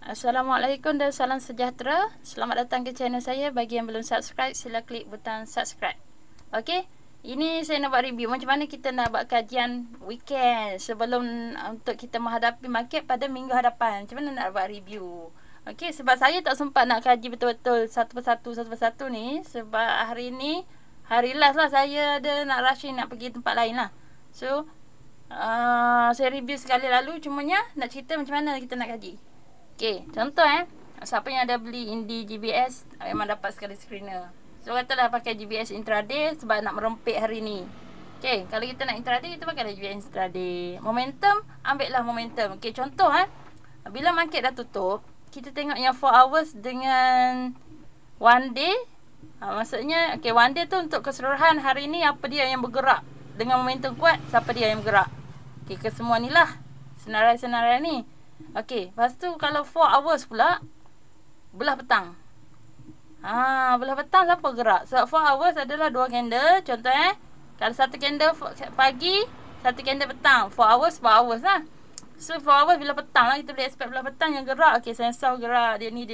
Assalamualaikum dan salam sejahtera. Selamat datang ke channel saya. Bagi yang belum subscribe, sila klik butang subscribe. Okey, ini saya nak buat review macam mana kita nak buat kajian weekend sebelum untuk kita menghadapi market pada minggu hadapan. Macam mana nak buat review. Okey, sebab saya tak sempat nak kaji betul-betul satu persatu ni. Sebab hari ni, hari last lah saya ada nak rushing nak pergi tempat lain lah. So, saya review sekali lalu. Cumanya nak cerita macam mana kita nak kaji. Okay, contoh siapa yang ada beli Indie GBS memang dapat sekali screener. So katalah pakai GBS intraday sebab nak merempit hari ni. Okay, kalau kita nak intraday, kita pakai GBS intraday. Momentum, ambil lah momentum. Okay, contoh bila market dah tutup, kita tengok yang 4 hours dengan 1 day. Maksudnya, okay, 1 day tu untuk keseluruhan hari ni apa dia yang bergerak dengan momentum kuat, siapa dia yang bergerak. Okay, kesemua ni lah senarai-senarai ni. Okey, lepas tu kalau 4 hours pula belah petang. Belah petang siapa gerak? Sebab 4 hours adalah 2 candle. Contoh kalau satu candle pagi, satu candle petang. 4 hours, 4 hours lah. So 4 hours bila petang lah, kita boleh expect belah petang yang gerak. Okey, sensor gerak. Dia ni.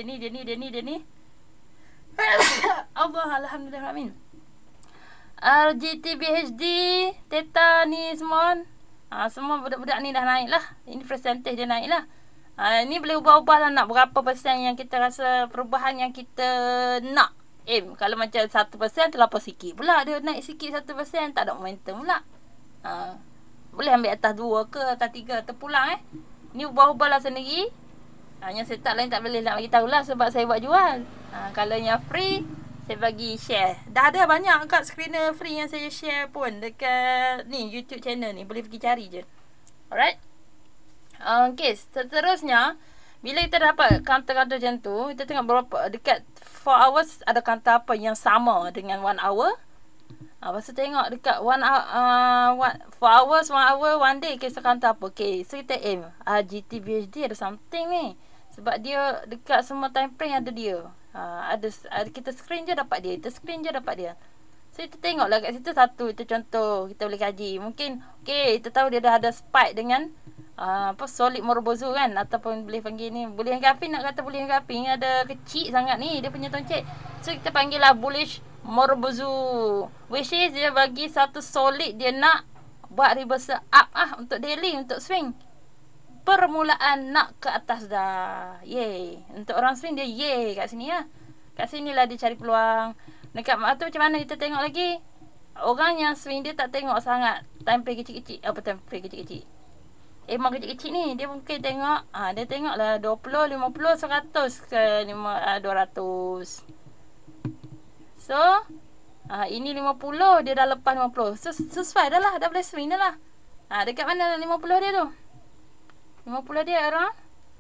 Allah, alhamdulillah, amin. RGT, BHD, Theta ni semua. Semua budak-budak ni dah naik lah. Ini percentage dia naik lah. Ini boleh ubah-ubah lah nak berapa persen yang kita rasa perubahan yang kita nak aim. Kalau macam 1% terlampau sikit pula. Dia naik sikit 1%, tak ada momentum pula. Boleh ambil atas 2 ke atas 3 terpulang Ini ubah-ubah lah sendiri. Yang setup lain tak boleh nak bagi tahu lah sebab saya buat jual. Kalau yang free, saya bagi share. Dah ada banyak kat screener free yang saya share pun dekat ni YouTube channel ni. Boleh pergi cari je. Alright. Okay, seterusnya bila kita dapat counter-counter macam tu, kita tengok berapa dekat 4 hours ada counter apa yang sama dengan 1 hour. Lepas tu tengok dekat 4 hours, 1 hour, 1 day kisah counter apa. Okay, so kita aim GT BHD ada something ni. Sebab dia dekat semua time frame ada dia. Ada kita screen je dapat dia. Kita screen je dapat dia. So kita tengoklah kat situ satu. Itu contoh kita boleh kaji. Mungkin okay, kita tahu dia dah ada spike dengan solid Morobozu kan, ataupun boleh panggil ni bullion gapping. Nak kata bullion gapping ada kecil sangat ni dia punya toncet. So kita panggil lah bullish Morobozu, which is dia bagi satu solid dia nak buat reversal up untuk daily, untuk swing. Permulaan nak ke atas dah. Yay. Untuk orang swing dia yay kat sini lah. Kat sini lah dia cari peluang. Dekat tu macam mana kita tengok lagi. Orang yang swing dia tak tengok sangat time frame kecil-kecil. Time frame kecil-kecil. Emang kecil-kecil ni dia mungkin tengok dia tengoklah 20, 50, 100 ke 200. So ini 50, dia dah lepas 50. So sesuai dah lah, dah boleh swing dah lah. Dekat mana 50 dia tu? 50 dia orang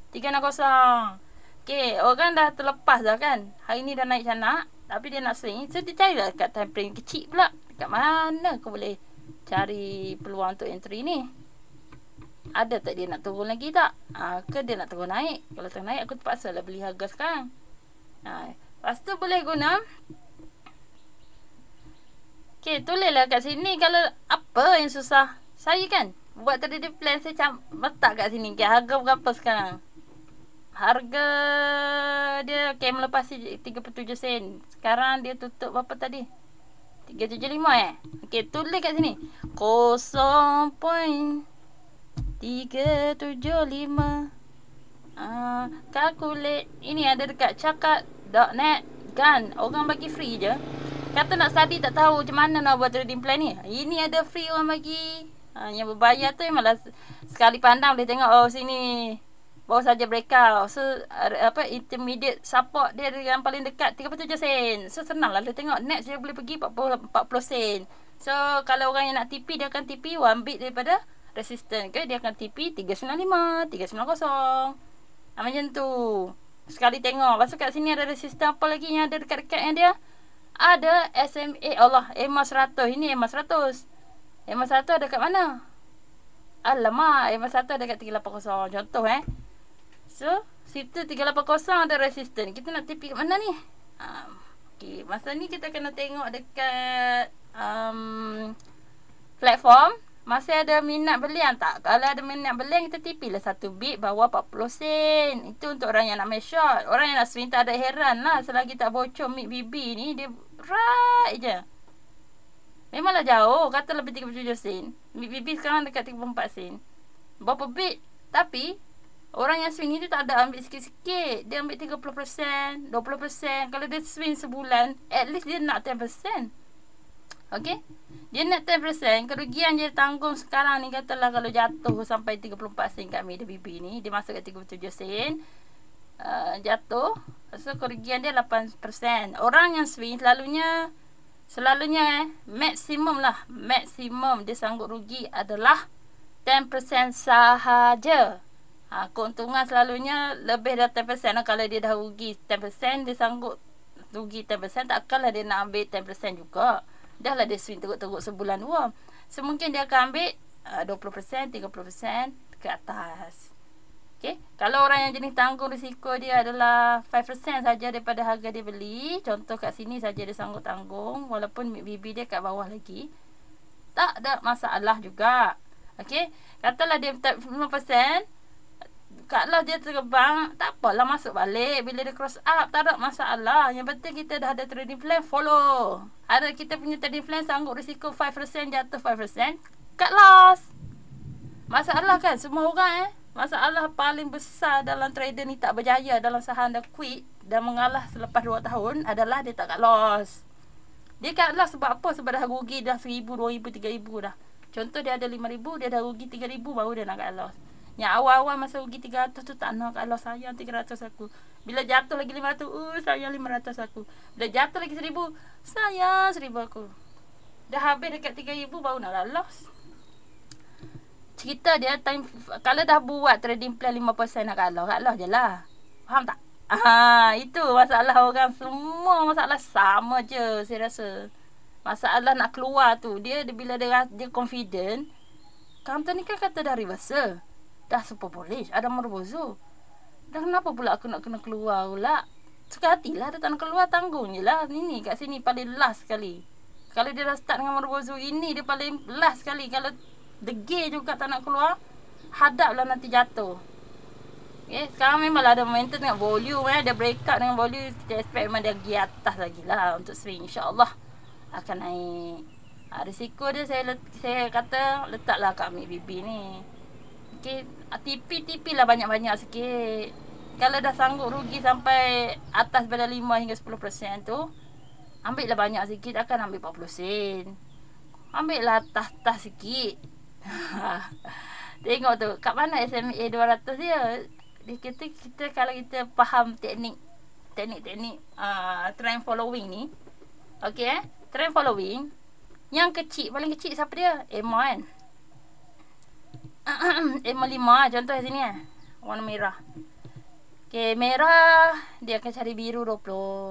360. Okay, orang dah terlepas dah kan. Hari ni dah naik canak, tapi dia nak swing. So dia carilah kat time frame kecil pula. Dekat mana kau boleh cari peluang untuk entry ni? Ada tak dia nak turun lagi tak? Ke dia nak turun naik? Kalau turun naik, aku terpaksa lah beli harga sekarang. Lepas tu boleh guna. Okay, tulislah kat sini kalau apa yang susah. Saya kan buat tadi plan saya letak kat sini. Okay, harga berapa sekarang? Harga dia melepasi 37 sen. Sekarang dia tutup berapa tadi? 375 Okay, tulis kat sini 0.375. Calculate. Ini ada dekat cakap.net kan. Orang bagi free je. Kata nak study tak tahu macam mana nak buat trading plan ni. Ini ada free orang bagi. Yang berbayar tu malah sekali pandang boleh tengok sini baru saja breakout. So intermediate support dia yang paling dekat 37 sen. So senang lah dia tengok. Next dia boleh pergi 40 sen. So kalau orang yang nak TP, dia akan TP 1 bit daripada resistance ke, dia akan TP 395, 390. Macam tu. Sekali tengok. Lepas tu kat sini ada resistance apa lagi yang ada dekat-dekat yang dia. Ada SMA EMA 100. Ini EMA 100. EMA 100 ada kat mana? Alamak, EMA 100 ada kat 380. Contoh So, situ 380 ada resistance. Kita nak TP kat mana ni? Okay, masa ni kita kena tengok dekat platform. Masih ada minat belian tak? Kalau ada minat belian, kita TP lah 1 bit bawah 40 sen. Itu untuk orang yang nak main short. Orang yang nak swing tak ada heran lah. Selagi tak bocor mic BB ni, dia right je. Memanglah jauh. Kata lebih 37 sen. Mic BB sekarang dekat 34 sen. Berapa bit? Tapi orang yang swing ni dia tak ada ambil sikit-sikit. Dia ambil 30%, 20%. Kalau dia swing sebulan, at least dia nak 10%. Okay? Dia nak 10%. Kerugian dia tanggung sekarang ni, katalah kalau jatuh sampai 34 sen kat media BB ni, dia masuk kat 37 sen, jatuh. So kerugian dia 8%. Orang yang swing selalunya maksimum lah, maksimum dia sanggup rugi adalah 10% sahaja. Keuntungan selalunya lebih dari 10% lah. Kalau dia dah rugi 10%, dia sanggup rugi 10%, takkanlah dia nak ambil 10% juga. Dah lah dia swing teruk-teruk sebulan 2. So mungkin dia akan ambil 20%, 30% ke atas. Okay. Kalau orang yang jenis tanggung risiko dia adalah 5% saja daripada harga dia beli. Contoh kat sini saja dia sanggup tanggung. Walaupun BB dia kat bawah lagi, tak ada masalah juga. Okay. Katalah dia 5%. Kalau dia terbang, tak apalah, masuk balik. Bila dia cross up, tak ada masalah. Yang penting kita dah ada trading plan, follow. Ada kita punya trading plan sanggup risiko 5%, jatuh 5%, cut loss. Masalah kan semua orang masalah paling besar dalam trader ni tak berjaya dalam saham dah quit dan mengalah selepas 2 tahun adalah dia tak cut loss. Dia cut loss sebab apa? Sebab dah rugi dah 1,000, 2,000, 3,000 dah. Contoh dia ada 5,000, dia dah rugi 3,000 baru dia nak cut loss. Yang awal-awal masa rugi 300 tu tak nak, kalau sayang 300 aku. Bila jatuh lagi 500, sayang 500 aku. Bila jatuh lagi 1,000, sayang 1,000 aku. Dah habis dekat 3,000 baru nak loss. Cerita dia time, kalau dah buat trading plan 5% nak cut loss je lah. Faham tak? Itu masalah orang semua, masalah sama je saya rasa. Masalah nak keluar tu, dia bila dia confident, counter ni kan kata dah reversal. Dah super bullish, ada merbozo. Dan kenapa pula aku nak kena keluar pula? Suka hatilah, dia tak nak keluar, tanggung je lah. Ini kat sini paling last sekali. Kalau dia dah start dengan merbozo, ini dia paling last sekali. Kalau degil juga tak nak keluar, hadaplah nanti jatuh. Okay, sekarang memanglah ada momentum dengan volume. Dia breakout dengan volume. Kita expect memang dia pergi atas lagi lah untuk swing. InsyaAllah akan naik. Risiko dia saya kata letaklah kat mic BB ni. Okay, TP lah banyak-banyak sikit. Kalau dah sanggup rugi sampai atas pada 5 hingga 10% tu, ambil lah banyak sikit. Akan ambil 40 sen. Ambil lah atas-atas sikit. Tengok tu kat mana SMA 200 dia. Dia kata kita kalau kita faham teknik trend following ni. Okay, trend following yang kecil, paling kecil siapa dia? EMA kan. EMA 5 contoh sini warna merah. Okay, merah dia akan cari biru 20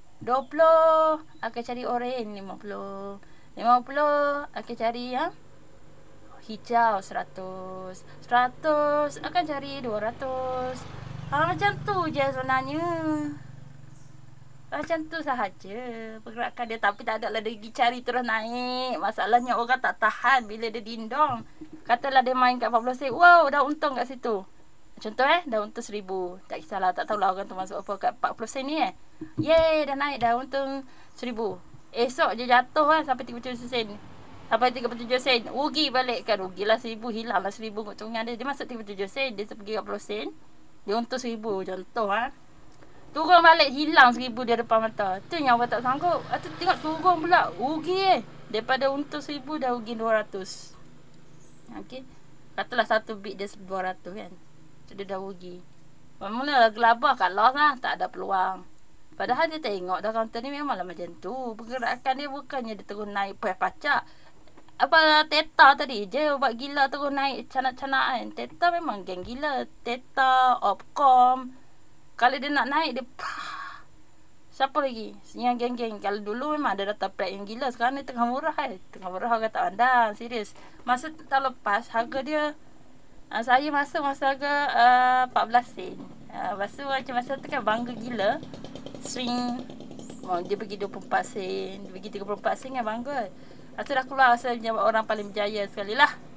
akan cari orange 50 akan cari hijau 100 akan cari 200. Macam tu je sebenarnya. Macam tu sahaja pergerakan dia. Tapi tak ada lah dia pergi cari terus naik. Masalahnya orang tak tahan bila dia dindong. Katalah dia main kat 40 sen, wow, dah untung kat situ. Contoh dah untung 1,000. Tak kisahlah, tak tahulah orang tu masuk apa kat 40 sen ni Yeay, dah naik, dah untung 1,000. Esok je jatuh sampai 37 sen. Sampai 37 sen. Rugi balik kan. Rugilah 1,000, hilanglah 1,000 keuntungan dia. Dia masuk 37 sen, dia pergi 40 sen. Dia untung 1,000 contoh turun balik, hilang 1,000 dia depan mata. Tu yang orang tak sanggup. Atau tengok turun pula, rugi daripada untung 1,000 dah rugi 200. Okay, katalah 1 bit dia 200 kan. So dia dah rugi. Mula-mula gelabah kat loss tak ada peluang. Padahal dia tengok dah counter ni memanglah macam tu. Pergerakan dia bukannya dia terus naik pacak. Apa Theta tadi je buat gila terus naik canak-canak kan. Theta memang geng gila. Theta, Opcom. Kalau dia nak naik dia siapa lagi? Yang geng-geng. Kalau dulu memang ada data price yang gila. Sekarang ni tengah murah Tengah murah harga tak pandang. Serius. Masa tahun lepas harga dia saya masuk masa harga 14 sen. Lepas tu macam masa tu kan bangga gila. Swing dia pergi 24 sen. Dia pergi 34 sen kan bangga. Lepas tu dah keluar rasa orang paling berjaya sekali lah.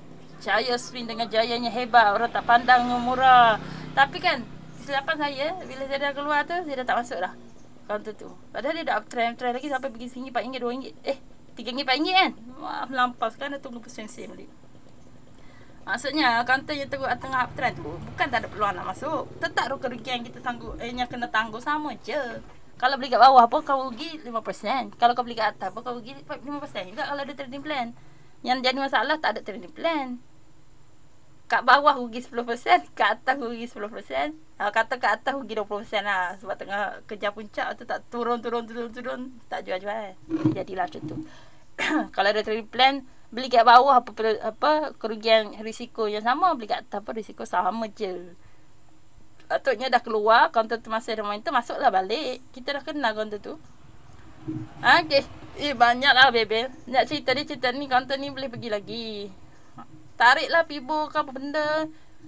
Saya swing dengan jayanya hebat. Orang tak pandang murah. Tapi kan, kesilapan saya, bila saya dah keluar tu, saya dah tak masuk dah kaunter tu. Padahal dia dah uptrend lagi sampai pergi RM1, RM4, RM2. RM3, RM4 kan? Wah, melampau. Sekarang dah tunggu persen-sen balik. Maksudnya, kaunter yang tengah uptrend tu, bukan tak ada peluang nak masuk. Tetap kerugian kita sanggup, yang kena tangguh sama je. Kalau beli kat bawah pun kau rugi 5%. Kalau kau beli kat atas pun kau rugi 5% juga kalau ada trading plan. Yang jadi masalah tak ada trading plan. Kat bawah rugi 10%, kat atas rugi 10%. Kata kat atas rugi 20% lah. Sebab tengah kejar puncak tu tak turun, tak jual-jual. Jadilah macam tu. Kalau ada trading plan, beli kat bawah apa kerugian risiko yang sama, beli kat atas pun risiko sama je. Patutnya dah keluar, kaunter tu masih ada momentum, masuklah balik. Kita dah kenal kaunter tu. Okay. Banyak lah bebel. Nak cerita ni, kaunter ni boleh pergi lagi. Tariklah pibo ke apa benda.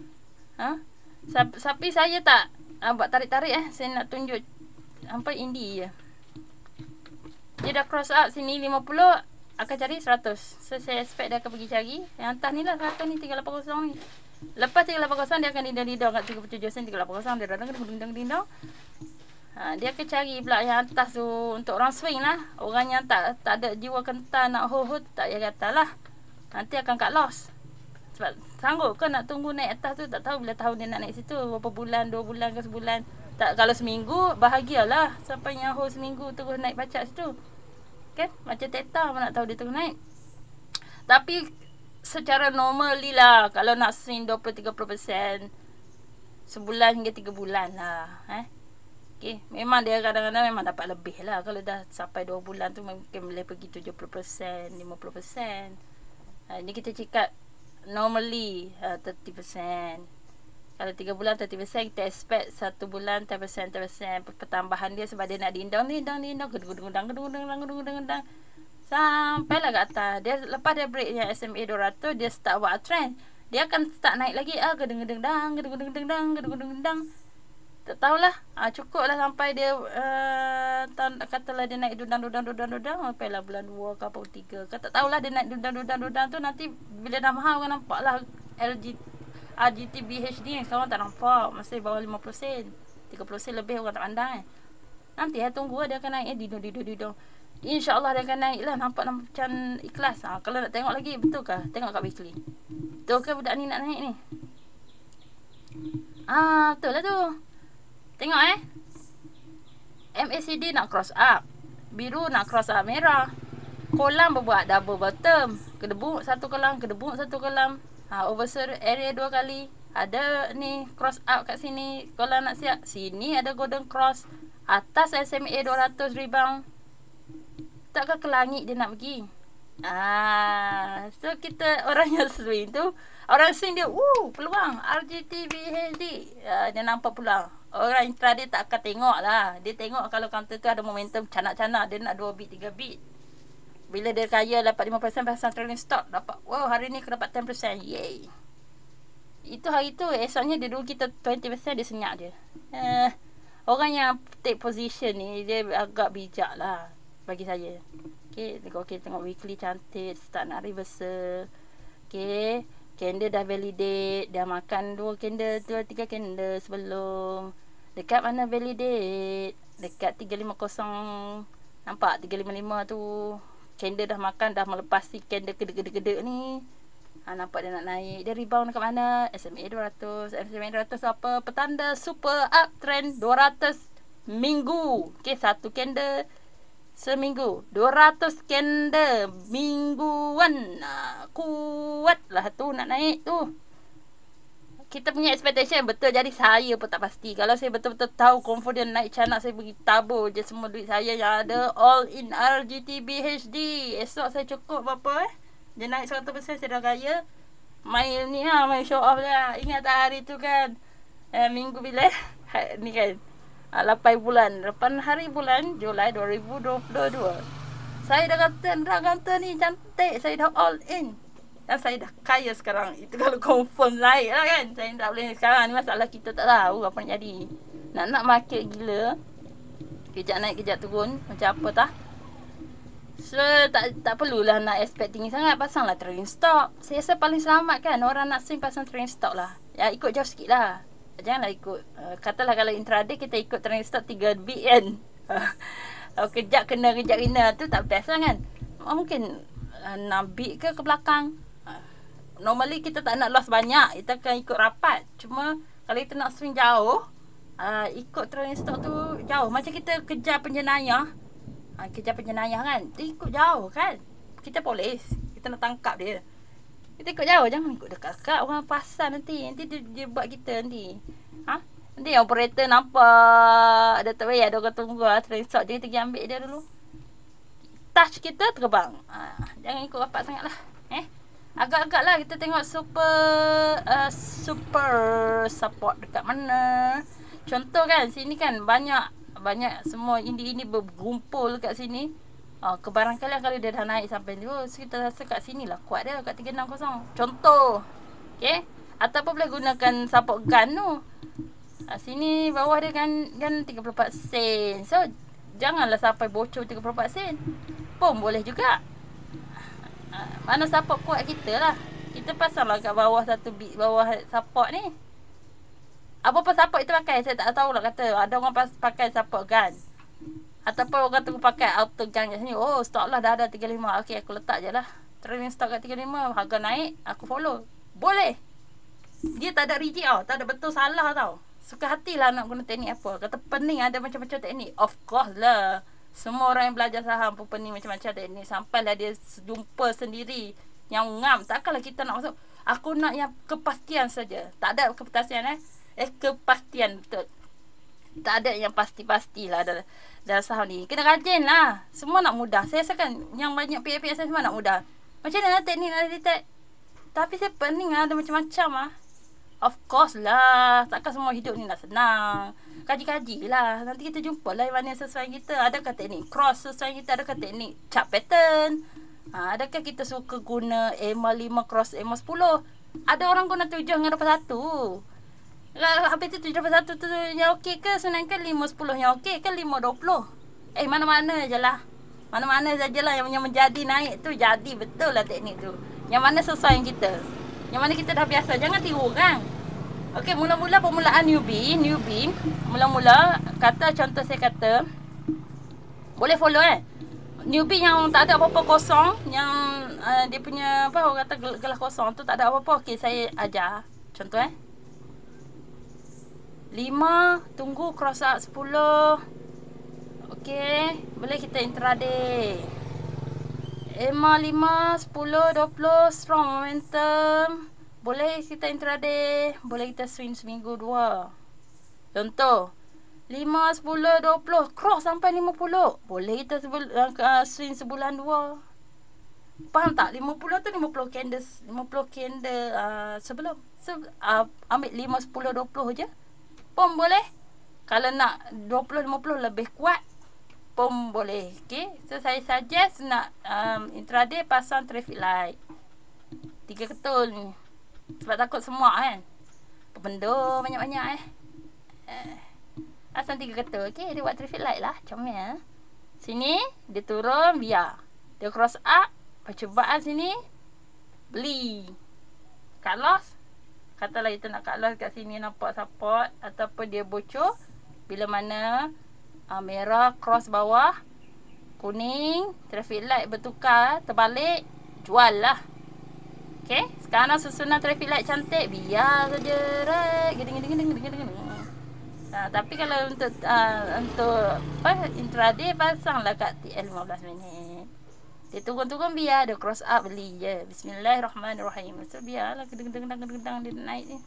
Tapi saya tak buat tarik-tarik Saya nak tunjuk indie je. Dia dah cross up sini 50, akan cari 100. So saya expect dia akan pergi cari. Yang atas ni lah 100 ni, 380 ni. Lepas 380 dia akan dindang-dindang kat 37 sen 380 dia dindang-dindang. Dia akan cari pula yang atas tu untuk orang swing lah. Orang yang tak ada jiwa kental nak hold tak payah kata lah. Nanti akan cut loss. Sebab sanggup ke nak tunggu naik atas tu, tak tahu bila tahun dia nak naik situ. Berapa bulan, 2 bulan ke sebulan. Tak, kalau seminggu bahagialah sampai yang hold seminggu terus naik pacak situ. Kan? Macam Theta pun nak tahu dia terus naik. Tapi secara normally lah, kalau nak swing 20-30% sebulan hingga 3 bulan lah. Okay. Memang dia kadang-kadang memang dapat lebih lah. Kalau dah sampai 2 bulan tu mungkin boleh pergi 70%, 50%. Ni kita cakap normally 30%. Kalau 3 bulan 30%, kita expect 1 bulan 10%. Pertambahan dia sebab dia nak dindang gedung-gedung sampailah kat atas. Dia lepas dia break yang SMA 200, dia start buat trend. Dia akan start naik lagi gedung-gedung tak tahulah. Cukup lah sampai dia katalah dia naik dudang sampailah bulan 2 ke apa 3 ke tak tahulah. Dia naik dudang tu nanti bila dah mahal kan nampaklah RGT BHD yang sekarang tak nampak, masih bawah 50 sen, 30 sen lebih orang tak pandang Nanti tunggu dia akan naik didong. InsyaAllah dia akan naik lah. Nampak macam ikhlas. Kalau nak tengok lagi, betul ke? Tengok kat weekly. Betul ke budak ni nak naik ni? Betul lah tu. Tengok MACD nak cross up, biru nak cross up merah. Kolam berbuat double bottom, kedebuk satu kolam. Oversold area 2 kali. Ada ni cross up kat sini. Kalau nak siap, sini ada golden cross. Atas SMA 200 rebound. Takkah ke langit dia nak pergi? So kita orang yang swing tu, orang swing dia peluang RGT BHD. Dia nampak peluang. Orang intraday tak akan tengok lah. Dia tengok kalau counter tu ada momentum canak-canak, dia nak 2 bit 3 bit. Bila dia kaya dapat 5% pasang trailing stock, dapat hari ni aku dapat 10%. Yay. Itu hari tu, esoknya dia rugi 20%, dia senyap je. Orang yang take position ni dia agak bijak lah bagi saya. Okay, tengok weekly cantik, start nak reversal. Okay, candle dah validate, dah makan 2 candle, 3 candle sebelum. Dekat mana validate? Dekat 350. Nampak 355 tu. Candle dah makan, dah melepasi candle kedek-kedek ni. Nampak dia nak naik. Dia rebound dekat mana? SMA 200. SMA 200 apa? Petanda super uptrend 200 minggu. Okay, 1 candle seminggu. 200 candle mingguan. Kuat lah tu nak naik tu. Kita punya expectation betul, jadi saya pun tak pasti. Kalau saya betul-betul tahu confident naik canak, saya pergi tabur je semua duit saya yang ada all in RGT BHD. Esok saya cukup berapa dia naik 100%, saya dah kaya. Main ni main show off lah. Ingat tak hari tu kan, minggu bila ni kan 8 bulan, 8 hari bulan Julai 2022. Saya dah kata ni cantik, saya dah all in. Dan saya dah kaya sekarang. Itu kalau confirm naik lah kan. Saya tak boleh sekarang ni, masalah kita tak tahu apa nak jadi. Nak market gila, kejap naik kejap turun, macam apa tah. So tak perlulah nak expect tinggi sangat. Pasanglah trailing stop. Saya rasa paling selamat kan orang nak swing pasang trailing stop lah. Ya ikut jauh sikit lah. Janganlah ikut katalah kalau intraday kita ikut trailing stop 3 beat kan. Kejap kena tu tak best lah kan. Mungkin 6 beat ke belakang. Normally kita tak nak loss banyak. Kita akan ikut rapat. Cuma kalau kita nak swing jauh, ikut trailing stop tu jauh. Macam kita kejar penjenayah. Kejar penjenayah kan. Dia ikut jauh kan. Kita polis. Kita nak tangkap dia. Kita ikut jauh. Jangan ikut dekat-dekat. Orang pasal nanti. Nanti dia buat kita nanti. Nanti operator nampak. Dia tak payah. Dia orang tunggu lah. Trailing stop. Dia pergi ambil dia dulu. Touch kita terbang. Jangan ikut rapat sangat lah. Agak-agak lah kita tengok super support dekat mana. Contoh kan. Sini kan banyak semua ini bergumpul kat sini. Kebarangkalian kalau dia dah naik sampai ni, so kita rasa kat sini lah kuat dia kat 360. Contoh. Okay. Ataupun boleh gunakan support gun tu. Sini bawah dia kan 34 sen. So janganlah sampai bocor 34 sen. Pun boleh juga. Mana support kuat kita lah. Kita pasanglah kat bawah satu bit bawah support ni. Apa-apa support kita pakai. Saya tak tahu lah kata. Ada orang pakai support gun. Ataupun orang tu pakai auto gun kat sini. Oh stop lah dah ada 35. Okay aku letak je lah. Trailing stop kat 35. Harga naik. Aku follow. Boleh. Dia tak ada rigid tau. Tak ada betul salah tau. Suka hatilah nak guna teknik apa. Kata pening ada macam-macam teknik. Of course lah. Semua orang yang belajar saham pun pening macam-macam teknik. Sampailah dia jumpa sendiri. Yang ngam. Takkanlah kita nak masuk. Aku nak yang kepastian saja. Tak ada kepastian kepastian betul. Tak ada yang pasti-pastilah dalam saham ni. Kena rajin lah. Semua nak mudah. Saya rasakan yang banyak pihak-pihak saya semua nak mudah. Macam mana teknik nak detect? Tapi saya pening lah. Ada macam-macam lah. Of course lah. Takkan semua hidup ni nak senang. Kaji-kaji lah. Nanti kita jumpa lah yang mana sesuai kita. Adakah teknik cross sesuai kita? Adakah teknik chart pattern? Adakah kita suka guna EMA 5 cross EMA 10? Ada orang guna 7 dengan 21. Habis tu 71 tu yang okey ke? Sedangkan 5-10 yang okey ke 5-20? Mana-mana je lah. Mana-mana sajalah yang menjadi naik tu. Jadi betul lah teknik tu. Yang mana sesuai yang kita. Yang mana kita dah biasa. Jangan tiru kan. Okey, mula-mula permulaan newbie. Mula-mula contoh saya kata. Boleh follow newbie yang tak ada apa-apa kosong. Yang dia punya orang kata gelas kosong tu tak ada apa-apa. Okey, saya ajar. Contoh 5, tunggu cross up 10. Okey, boleh kita intraday. EMA 5, 10, 20, strong momentum. Boleh kita intraday, boleh kita swing seminggu 2. Contoh, 5, 10, 20, cross sampai 50. Boleh kita swing sebulan 2. Faham tak? 50 tu 50 candles, 50 candle sebelum. Ambil 5, 10, 20 je. Pun boleh. Kalau nak 20-50 lebih kuat pun boleh. Okay. So saya suggest nak intraday pasang traffic light 3 ketul ni. Sebab takut semua kan. Benda banyak-banyak pasang 3 ketul. Okay. Dia buat traffic light lah. Comel. Sini dia turun biar. Dia cross up. Percubaan sini beli. Cut loss. Katalah kita nak cut loss kat sini nampak support ataupun dia bocor. Bila mana merah cross bawah, kuning traffic light bertukar, terbalik, jual lah. Okay, sekarang susunan traffic light cantik, biar saja gini. Tapi kalau untuk intraday pasanglah kat TL 15 minit. Dia turun-turun biar dia cross up beli je. Bismillahirrahmanirrahim. So biarlah gedeng-gedeng dia naik ni.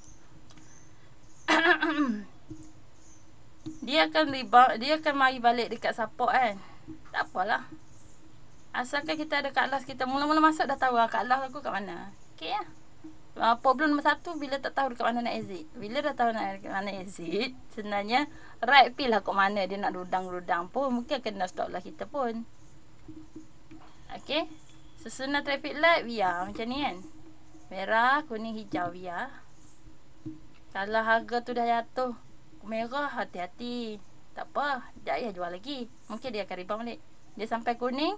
Dia akan mari balik dekat support kan. Tak apalah. Asalkan kita ada cut loss kita mula-mula masuk dah tahu cut loss aku kat mana. Okey lah. Problem nombor 1 bila tak tahu dekat mana nak exit. Bila dah tahu nak dekat mana exit, sebenarnya right pill lah kat mana dia nak rudang-rudang pun mungkin kena stop lah kita pun. Okey. Susunan traffic light biar macam ni kan. Merah, kuning, hijau biar. Kalau harga tu dah jatuh merah, hati-hati. Tak apa, sekejap ya jual lagi. Mungkin dia akan rebound balik. Dia sampai kuning,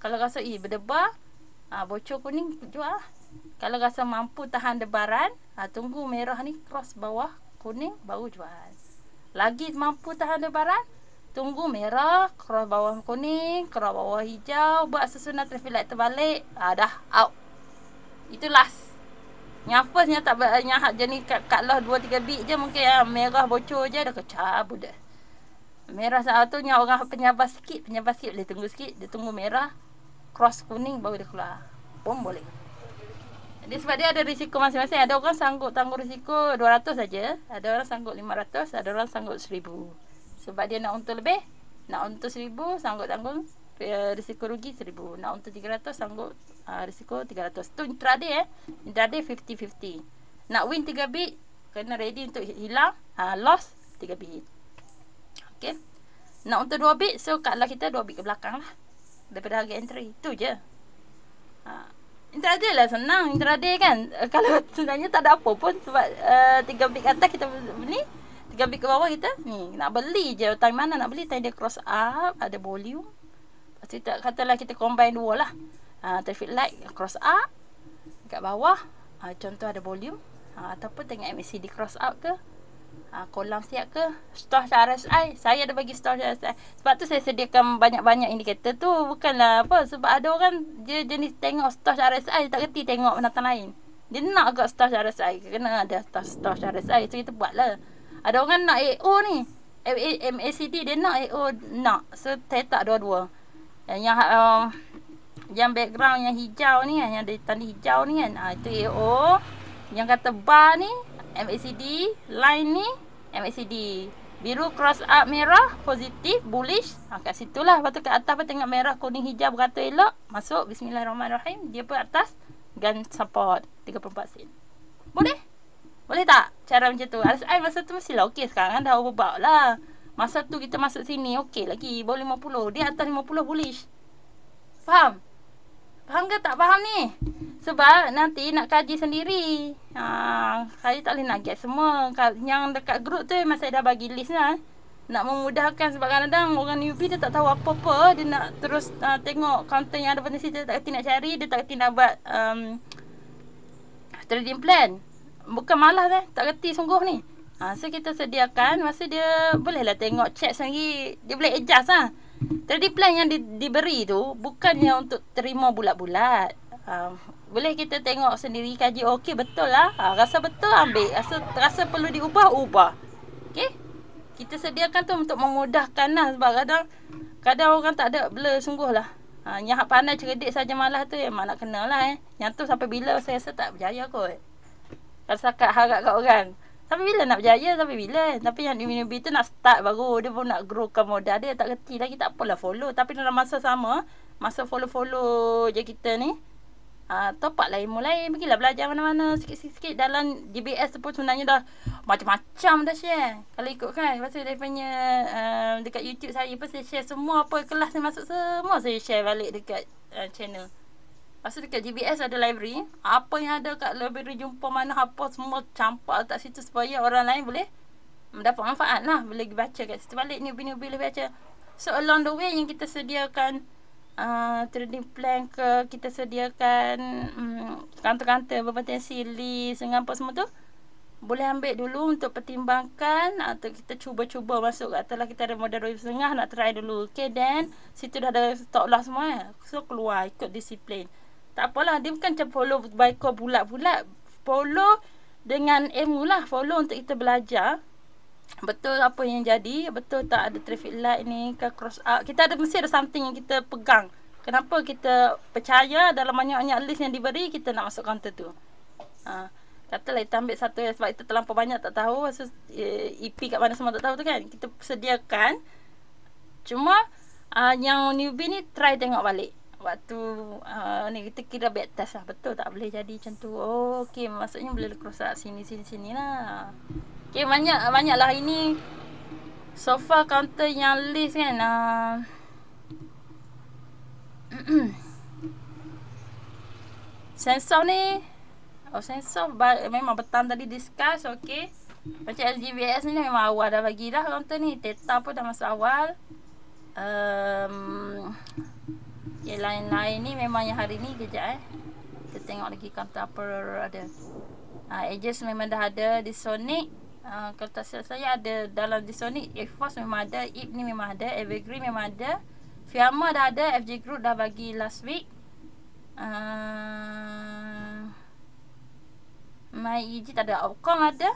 Kalau rasa berdebar, bocor kuning jual lah. Kalau rasa mampu tahan debaran, tunggu merah ni cross bawah kuning baru jual. Lagi mampu tahan debaran, tunggu merah cross bawah kuning, cross bawah hijau, buat susunan traffic light terbalik, dah out. Itu last. Yang first yang tak yang jenis kat lah 2-3 bit je mungkin merah bocor je dah kecabut dah. Merah satu yang orang penyabar sikit boleh tunggu sikit, dia tunggu merah cross kuning baru dia keluar. Pun boleh. Jadi sebab dia ada risiko masing-masing. Ada orang sanggup tanggung risiko 200 saja, ada orang sanggup 500, ada orang sanggup 1000. Sebab dia nak untung lebih, nak untung 1000 sanggup tanggung risiko rugi 1000. Nak untung 300 sanggup risiko 300. Tu intraday intraday 50-50. Nak win 3 bit kena ready untuk hilang loss 3 bit. Okey. Nak untung 2 bit, so kat lah kita 2 bit ke belakang lah daripada harga entry. Itu je. Intraday lah senang. Intraday kan kalau sebenarnya tak ada apa pun. Sebab 3 bit ke atas kita beli, 3 bit ke bawah kita ni nak beli je. Time mana nak beli, time dia cross up, ada volume. Lepas tu katalah kita combine dua lah. Traffic light cross up kat bawah, contoh ada volume, ataupun tengok MACD cross up ke, kolam siap ke, store RSI. Saya ada bagi store RSI. Sebab tu saya sediakan banyak-banyak indikator tu. Bukanlah apa, sebab ada orang dia jenis tengok store RSI, tak kerti tengok penatang lain. Dia nak agak store RSI, kena ada store RSI. So kita buat lah. Ada orang nak AO ni, MACD dia nak AO nak. So saya tak dua-dua. Yang background yang hijau ni kan, yang ada tanda hijau ni kan, itu AO. Yang kata bar ni MACD, line ni MACD. Biru cross up merah, positif, bullish. Kat situlah. Lepas tu kat atas pun tengok merah, kuning, hijau beratur elok. Masuk, bismillahirrahmanirrahim. Dia pun atas, gun support 34 sen. Boleh? Boleh tak? Cara macam tu. RSI masa tu mestilah okey. Sekarang dah overbought lah. Masa tu kita masuk sini, okey lagi. Bawah 50. Dia atas 50 bullish. Faham? Faham ke tak faham ni? Sebab nanti nak kaji sendiri. Saya tak boleh nak get semua. Yang dekat group tu memang saya dah bagi list lah. Nak memudahkan sebab kadang-kadang orang newbie dia tak tahu apa-apa. Dia nak terus tengok content yang ada potensi. Dia tak kerti nak cari. Dia tak kerti nak buat trading plan. Bukan malas tak kerti sungguh ni. So kita sediakan. Masa dia bolehlah tengok chat sendiri. Dia boleh adjust lah. Trading plan yang diberi tu bukannya untuk terima bulat-bulat. Boleh kita tengok sendiri, kaji okey betul lah. Rasa betul ambil, rasa perlu diubah, ubah. Okey. Kita sediakan tu untuk memudahkan lah. Sebab kadang orang tak ada blur sungguh lah. Yang pandai cerdik saja malah tu memang nak kena lah. Yang tu sampai bila saya rasa tak berjaya kot. Kalau sakat harap kat orang. Sampai bila nak berjaya, sampai bila. Tapi yang newbie tu nak start baru. Dia pun nak growkan modal dia. Tak kerti lagi, tak apalah follow. Tapi dalam masa sama, masa follow-follow je kita ni, top up lah ilmu lain. Pergilah belajar mana-mana sikit-sikit. Dalam GBS tu pun sebenarnya dah macam-macam dah share. Kalau ikut kan. Lepas tu daripada dekat YouTube saya pun saya share semua apa kelas yang masuk. Semua saya share balik dekat channel. Lepas tu dekat GBS ada library. Apa yang ada kat library, jumpa mana apa semua campak letak situ supaya orang lain boleh mendapat manfaat lah. Boleh baca kat situ balik. Newbie boleh baca. So along the way yang kita sediakan trading plan ke, kita sediakan kantor-kantor berpotensi list dengan apa semua tu, boleh ambil dulu untuk pertimbangkan atau kita cuba-cuba masuk. Katalah kita ada modal 2.5 nak try dulu. Okay, then situ dah ada stop loss semua. So keluar ikut disiplin. Tak apalah, dia bukan macam follow by call bulat-bulat. Follow dengan ilmu lah. Follow untuk kita belajar betul apa yang jadi, betul tak ada traffic light ni ke cross up. Kita ada mesti ada something yang kita pegang. Kenapa kita percaya dalam banyak-banyak list yang diberi kita nak masuk counter tu. Katalah kita ambil satu sebab kita terlampau banyak tak tahu. EP kat mana semua tak tahu tu kan. Kita sediakan. Cuma yang newbie ni try tengok balik. Waktu ni kita kira back test lah. Betul tak boleh jadi macam tu. Oh, okay, maksudnya boleh cross up sini lah. Okay, banyak lah ini. So far counter yang list kan. Sensor ni. Sensor memang petang tadi discuss. Okay. Macam LGBS ni memang awal dah bagi dah counter ni. Theta pun dah masuk awal. Yang lain-lain ni memang yang hari ni kejap kita tengok lagi counter apa ada. Aegis memang dah ada, di Sonic kalau tak silap saya ada dalam di Sonic. Airforce memang ada, IP ni memang ada, Evergreen memang ada, Fiamma dah ada, FJ Group dah bagi last week. MyEG tak ada, Opcom ada,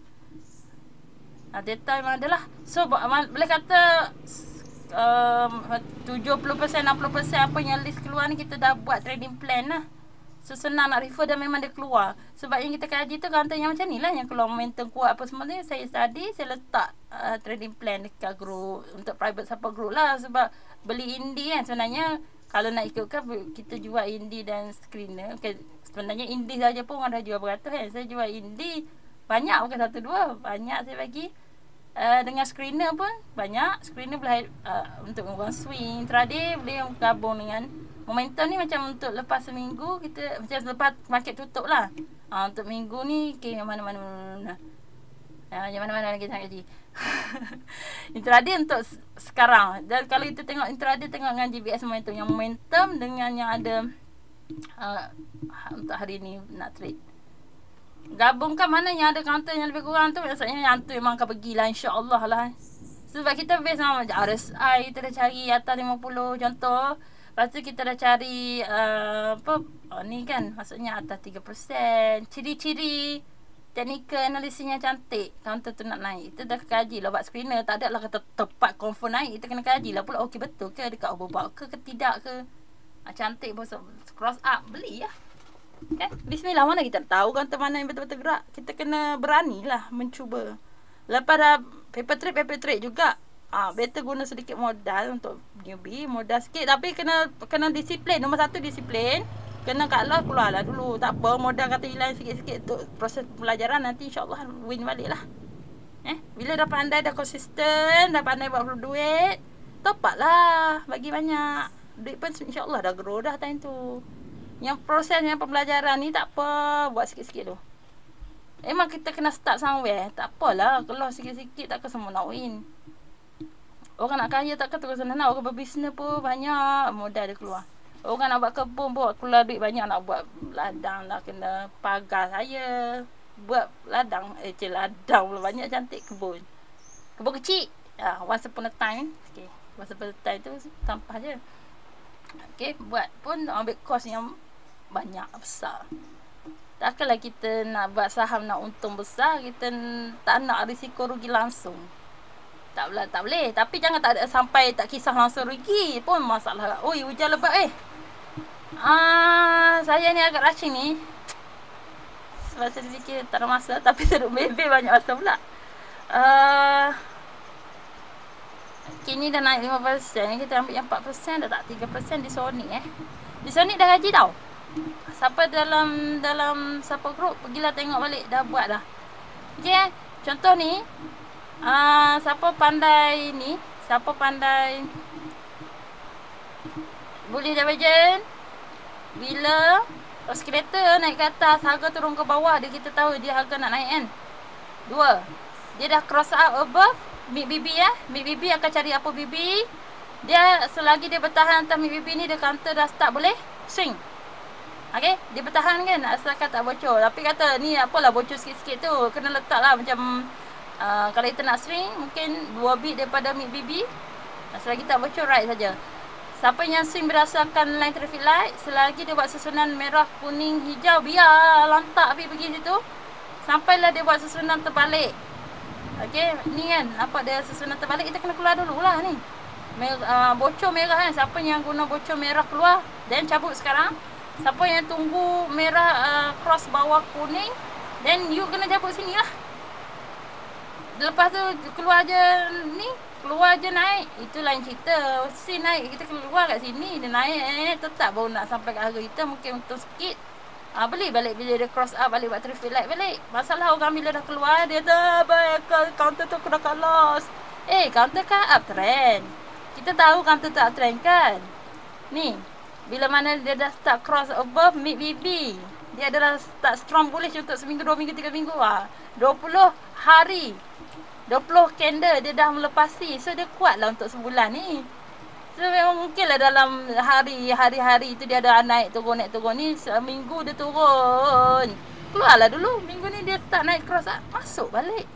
data memang ada lah. So boleh kata 70% 60% apa yang list keluar ni kita dah buat trading plan lah. So senang nak refer dan memang dia keluar. Sebab yang kita kaji tu counter yang macam ni lah, yang keluar momentum kuat apa semua ni. Saya study, saya letak trading plan dekat group untuk private support group lah. Sebab beli indie kan sebenarnya, kalau nak ikutkan kita jual indie dan screener. Okay, sebenarnya indie saja pun orang dah jual beratus kan. Saya jual indie banyak, bukan satu dua, banyak saya bagi. Dengan screener pun banyak. Screener boleh untuk orang swing intraday, boleh gabung dengan momentum ni. Macam untuk lepas seminggu kita, macam lepas market tutup lah, untuk minggu ni yang mana-mana yang mana-mana lagi nak gaji. Intraday untuk sekarang. Dan kalau kita tengok intraday, tengok dengan GBS momentum, yang momentum dengan yang ada untuk hari ni nak trade, gabungkan mana yang ada counter yang lebih kurang tu, maksudnya yang tu memang akan pergilah insya-Allah lah. Sebab kita base sama RSI, kita dah cari atas 50 contoh. Lepas tu kita dah cari ni kan, maksudnya atas 3%. Ciri-ciri technical analisisnya cantik, counter tu nak naik. Kita dah kaji lah buat screener. Tak ada lah kata tepat confirm naik. Kita kena kaji lah pula, okey betul ke dekat overbought ke tidak ke. Cantik bosok cross up, beli lah. Bismillah, mana kita tahu counter mana yang betul-betul gerak. Kita kena berani lah mencuba. Lepas dah paper trade juga, better guna sedikit modal untuk newbie. Modal sikit tapi kena disiplin. Nombor satu disiplin. Kena kat loss, keluar lah dulu. Tak apa, modal kata hilang sikit-sikit untuk proses pelajaran. Nanti insyaAllah win balik lah. Bila dah pandai, dah konsisten, dah pandai buat duit, top up lah, bagi banyak. Duit pun insyaAllah dah grow dah time tu. Yang prosesnya pembelajaran ni tak apa, buat sikit-sikit tu. Memang kita kena start somewhere. Tak apalah, kalau sikit-sikit takkan semua nak win. Orang nak kaya takkan terus senang. Orang berbisnes pun banyak modal dia keluar. Orang nak buat kebun pun keluar duit banyak. Nak buat ladang lah, kena pagar saya. Buat ladang, ladang pula banyak cantik kebun. Kebun kecil. Once upon a time. Okay. Once upon a time tu sampah je. Okay, buat pun ambil kos yang banyak, besar. Takkanlah kita nak buat saham nak untung besar, kita tak nak risiko rugi langsung. Tak boleh. Tapi jangan tak ada sampai tak kisah langsung rugi pun masalah. Oi, hujan lebat saya ni agak rushing ni. Sebab saya fikir tak ada masa, tapi saya duduk bebel banyak masa pula. Kini dah naik 5%, kita ambil yang 4%, dah tak 3% di Sonic Di Sonic dah gaji tau. Siapa dalam support group, pergilah tengok balik, dah buat dah. Okey, contoh ni, siapa pandai boleh divergent. Bila oscillator naik ke atas, harga turun ke bawah, kita tahu dia harga nak naik kan. 2, dia dah cross out above mid BB mid BB akan cari apa BB. Dia selagi dia bertahan atas mid BB ni, dia counter dah start boleh swing. Okey, dia bertahan kan, asalkan tak bocor. Tapi kata ni apalah bocor sikit-sikit tu, kena letak lah macam kalau kita nak swing mungkin 2 bit daripada mid BB. Selagi tak bocor, right saja. Siapa yang swing berdasarkan line traffic light, selagi dia buat susunan merah, kuning, hijau, biar lantak pergi situ sampailah dia buat susunan terbalik. Okey, ni kan nampak dia susunan terbalik, kita kena keluar dulu lah ni. Bocor merah kan, siapa yang guna bocor merah keluar, then cabut sekarang. Siapa yang tunggu merah cross bawah kuning, then you kena cabut sini lah. Lepas tu keluar je naik. Itu lain cerita. Si naik, kita keluar kat sini, dia naik tetap baru nak sampai kat harga kita, mungkin untung sikit. Beli balik bila dia cross up balik, buat traffic light balik. Masalah orang bila dah keluar, dia dah counter tu kena cut loss. Counter kan uptrend. Kita tahu counter tu uptrend kan. Ni, bila mana dia dah start cross above mid BB, dia adalah start strong bullish untuk seminggu, 2 minggu, 3 minggu. 20 hari, 20 candle dia dah melepasi. So dia kuat lah untuk sebulan ni. So memang mungkin lah dalam hari-hari itu dia ada naik turun ni. Seminggu dia turun, keluarlah dulu. Minggu ni dia start naik cross up, masuk balik.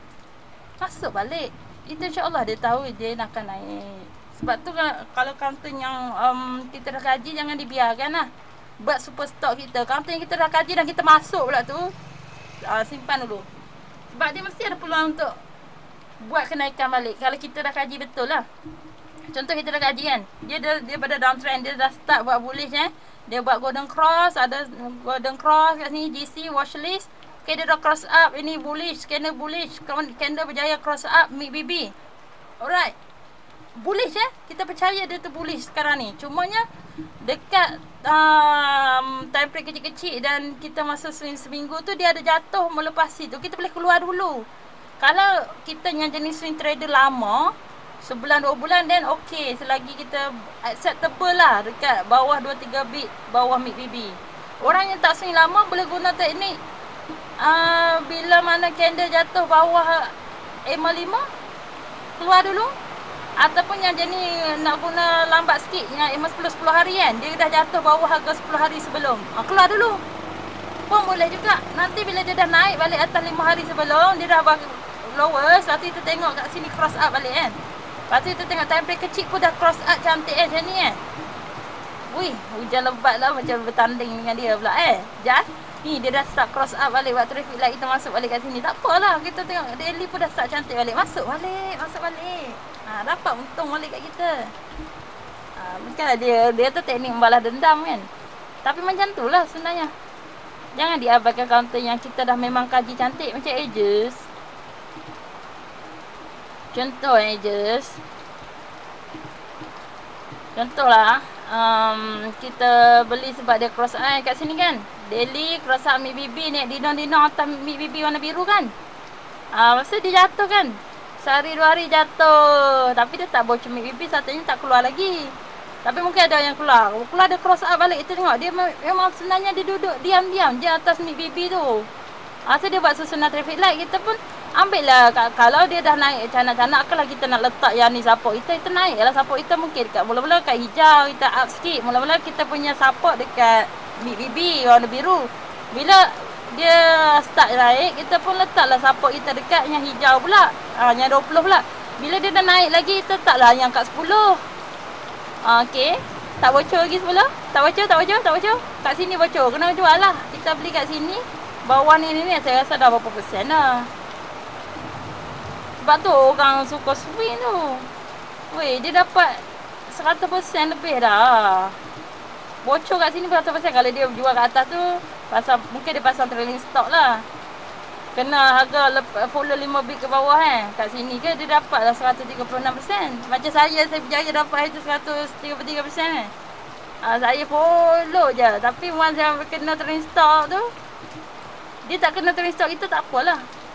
Itu insyaAllah dia tahu dia nak akan naik. Sebab tu kalau counter yang kita dah kaji, jangan dibiarkan lah. Buat super stock kita. Counter yang kita dah kaji dan kita masuk pula tu, simpan dulu. Sebab dia mesti ada peluang untuk buat kenaikan balik kalau kita dah kaji betul lah. Contoh kita dah kaji kan, dia pada downtrend, dia dah start buat bullish dia buat golden cross, ada golden cross kat sini, GC watchlist. Okay, dia dah cross up, ini bullish, candle berjaya cross up, MACD. Alright, bullish kita percaya dia tu bullish sekarang ni. Cumanya dekat time frame kecil-kecil dan kita masa swing seminggu tu dia ada jatuh melepasi tu, kita boleh keluar dulu. Kalau kita yang jenis swing trader lama, sebulan 2 bulan, then okay, selagi kita acceptable lah dekat bawah 2-3 bit, bawah MACD. Orang yang tak swing lama boleh guna teknik bila mana candle jatuh bawah M5, keluar dulu. Ataupun yang jenis nak guna lambat sikit, yang M10 hari kan, dia dah jatuh bawah harga 10 hari sebelum, keluar dulu pun boleh juga. Nanti bila dia dah naik balik atas 5 hari sebelum, dia dah lowest, lepas tu kita tengok kat sini cross up balik kan. Lepas tu kita tengok time frame kecil pun dah cross up cantik macam ni kan. Wih, hujan lebat lah, macam bertanding dengan dia pula Jan. Ni dia dah start cross up balik, buat traffic light kita masuk balik kat sini. Tak apalah, kita tengok daily pun dah start cantik balik. Masuk balik. Dapat untung balik kat kita. Bukanlah dia tu teknik membalas dendam kan. Tapi macam tu lah sebenarnya. Jangan diabaikan counter yang kita dah memang kaji cantik macam Aegis. Contoh Aegis. Contohlah kita beli sebab dia cross eye kat sini kan. Daily cross up MACD, naik dino atas MACD warna biru kan. Lepas tu dia jatuh kan. Sehari 2 hari jatuh. Tapi dia tak bocor MACD, satunya tak keluar lagi. Tapi mungkin ada yang keluar dia cross up balik. Kita tengok dia memang sebenarnya dia duduk diam-diam je atas MACD tu. So dia buat susunan traffic light. Kita pun ambil lah. Kalau dia dah naik canak-canak, kalau kita nak letak yang ni support kita naik lah. Support kita mungkin dekat mula-mula kat hijau, kita up sikit. Mula-mula kita punya support dekat MACD warna biru. Bila dia start naik, kita pun letaklah support kita dekat yang hijau pula, yang 20 pula. Bila dia dah naik lagi, kita letaklah yang kat 10. Okay, tak bocor lagi 10. Tak bocor. Kat sini bocor, kena jual lah. Kita beli kat sini. Bawah ni saya rasa dah berapa persen lah. Sebab tu orang suka swing tu. Weh, dia dapat 100% lebih dah. Bocor kat sini 100%. Kalau dia jual kat atas tu, mungkin dia pasang trailing stock lah. Kena harga follow 5 bit ke bawah Kat sini ke dia dapat lah 136%. Macam saya berjaya dapat itu 133%. Saya follow je. Tapi once saya kena trailing stock tu, dia tak kena trailing stock kita, tak apalah.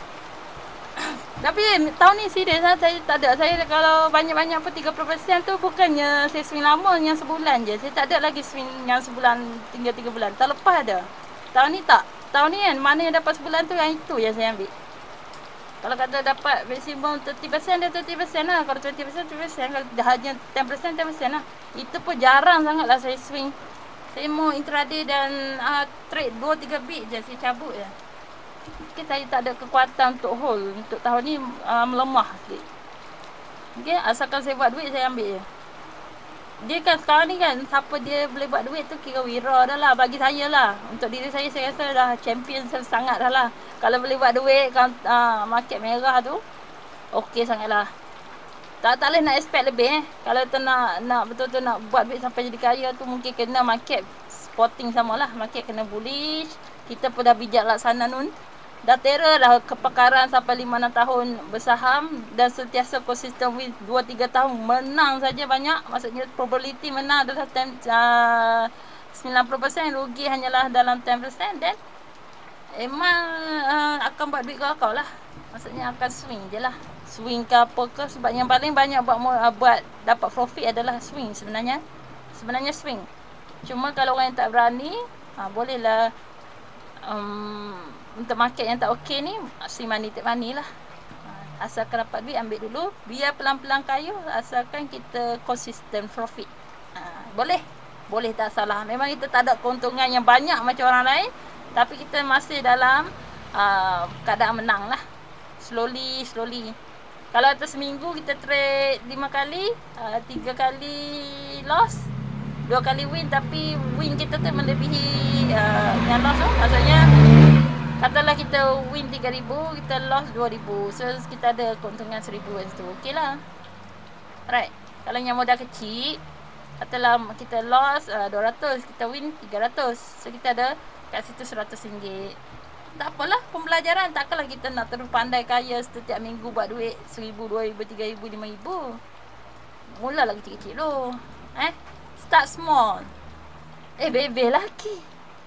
Tapi tahun ni serius lah, saya tak ada. Saya kalau banyak-banyak pun 30% tu bukannya saya swing lama yang sebulan je. Saya tak ada lagi swing yang sebulan, tinggal 3 bulan. Tahun lepas ada. Tahun ni tak. Tahun ni kan, mana yang dapat sebulan tu, yang itu yang saya ambil. Kalau kata dapat maksimum 30%, dia 30% lah. Kalau 20%, 20%. Kalau dah hanya 10%, 10% lah. Itu pun jarang sangat lah saya swing. Saya mau intraday dan trade 2-3 bit je, saya cabut je. Okay, saya tak ada kekuatan untuk hold. Untuk tahun ni melemah sikit. Okay, asalkan saya buat duit, saya ambil je. Dia kan sekarang ni kan, siapa dia boleh buat duit tu kira wira dah lah. Bagi saya lah. Untuk diri saya rasa dah champion sangat dah lah. Kalau boleh buat duit market merah tu, okey sangat lah. Tak boleh nak expect lebih Kalau tu nak betul-betul nak buat duit sampai jadi kaya tu, mungkin kena market spotting sama lah. Market kena bullish. Kita pun dah bijak laksana nun. Dah terror dah kepakaran sampai 5-6 tahun bersaham dan sentiasa konsisten with 2-3 tahun menang saja banyak. Maksudnya probability menang adalah 90%, rugi hanyalah dalam 10%. Dan memang akan buat duit kau lah. Maksudnya akan swing je lah. Swing ke apa ke. Sebab yang paling banyak buat dapat profit adalah swing sebenarnya. Sebenarnya swing. Cuma kalau orang yang tak berani, bolehlah untuk market yang tak okey ni, swing money take money lah. Asalkan dapat duit, ambil dulu. Biar pelan-pelan kaya, asalkan kita konsisten profit. Boleh? Boleh, tak salah. Memang kita tak ada keuntungan yang banyak macam orang lain, tapi kita masih dalam keadaan menang lah. Slowly. Kalau atas seminggu kita trade 5 kali, 3 kali loss, 2 kali win, tapi win kita tu melebihi yang loss tu. Maksudnya katalah kita win 3,000, kita loss 2,000. So kita ada keuntungan 1,000 kat situ. Okey lah. Alright. Kalau yang modal kecil, katalah kita loss 200, kita win 300. So kita ada kat situ RM100. Tak apalah, pembelajaran. Takkanlah kita nak terus pandai kaya setiap minggu buat duit RM1,000, RM2,000, RM3,000, RM5,000. Mulalah kecil-kecil dulu. Start small. Bebe laki.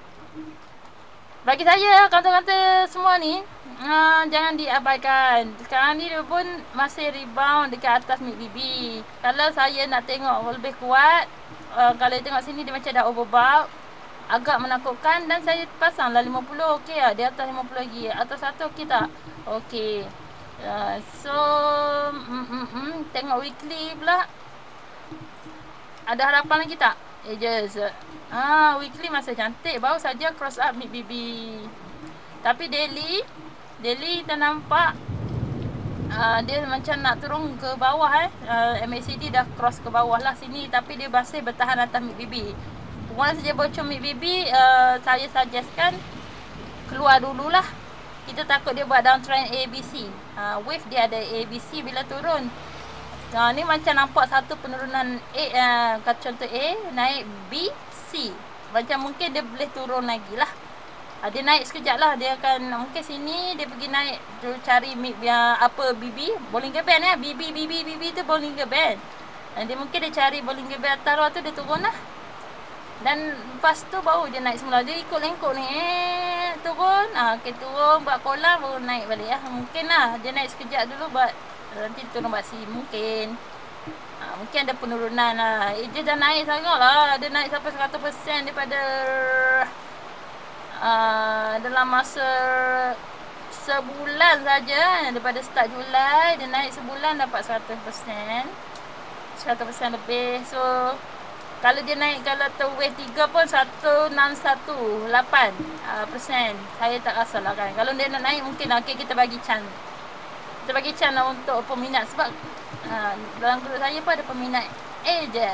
Bagi saya, kata-kata semua ni, jangan diabaikan. Sekarang ni dia pun masih rebound dekat atas MACD. Kalau saya nak tengok lebih kuat, kalau tengok sini dia macam dah overbought, agak menakutkan, dan saya pasanglah 50. Okey lah, di atas 50 lagi. Atas 1 okey tak? Okey. So tengok weekly pula. Ada harapan lagi tak? Edges. Weekly masih cantik, baru saja cross up MACD. Tapi daily kita nampak dia macam nak turun ke bawah. MACD dah cross ke bawah lah sini, tapi dia masih bertahan atas MACD. Once dia bocor MACD, saya suggestkan keluar dululah. Kita takut dia buat downtrend ABC. Wave dia ada ABC bila turun. Ni macam nampak satu penurunan A, contoh A, naik B, C. Macam mungkin dia boleh turun lagi lah. Dia naik sekejap lah. Dia akan, mungkin sini dia pergi naik, dia cari apa, BB, Bollinger Band ya. BB tu Bollinger Band. Dia mungkin dia cari Bollinger Band atas tu, dia turun lah. Dan lepas tu baru dia naik semula. Dia ikut lengkok ni, turun, okay, turun, buat kolam, baru naik balik lah. Mungkin lah, dia naik sekejap dulu, buat nanti turun buat C, mungkin. Mungkin ada penurunan lah. Dia dah naik sangat lah. Dia naik sampai 100% daripada dalam masa sebulan saja. Daripada start Julai, dia naik sebulan dapat 100%. 100% lebih. So kalau dia naik, kalau tu wave 3 pun 1,618%. Saya tak rasa lah kan. Kalau dia nak naik, mungkin okay, kita bagi chance. Kita bagi chance lah untuk peminat. Sebab dalam grup saya pun ada peminat je.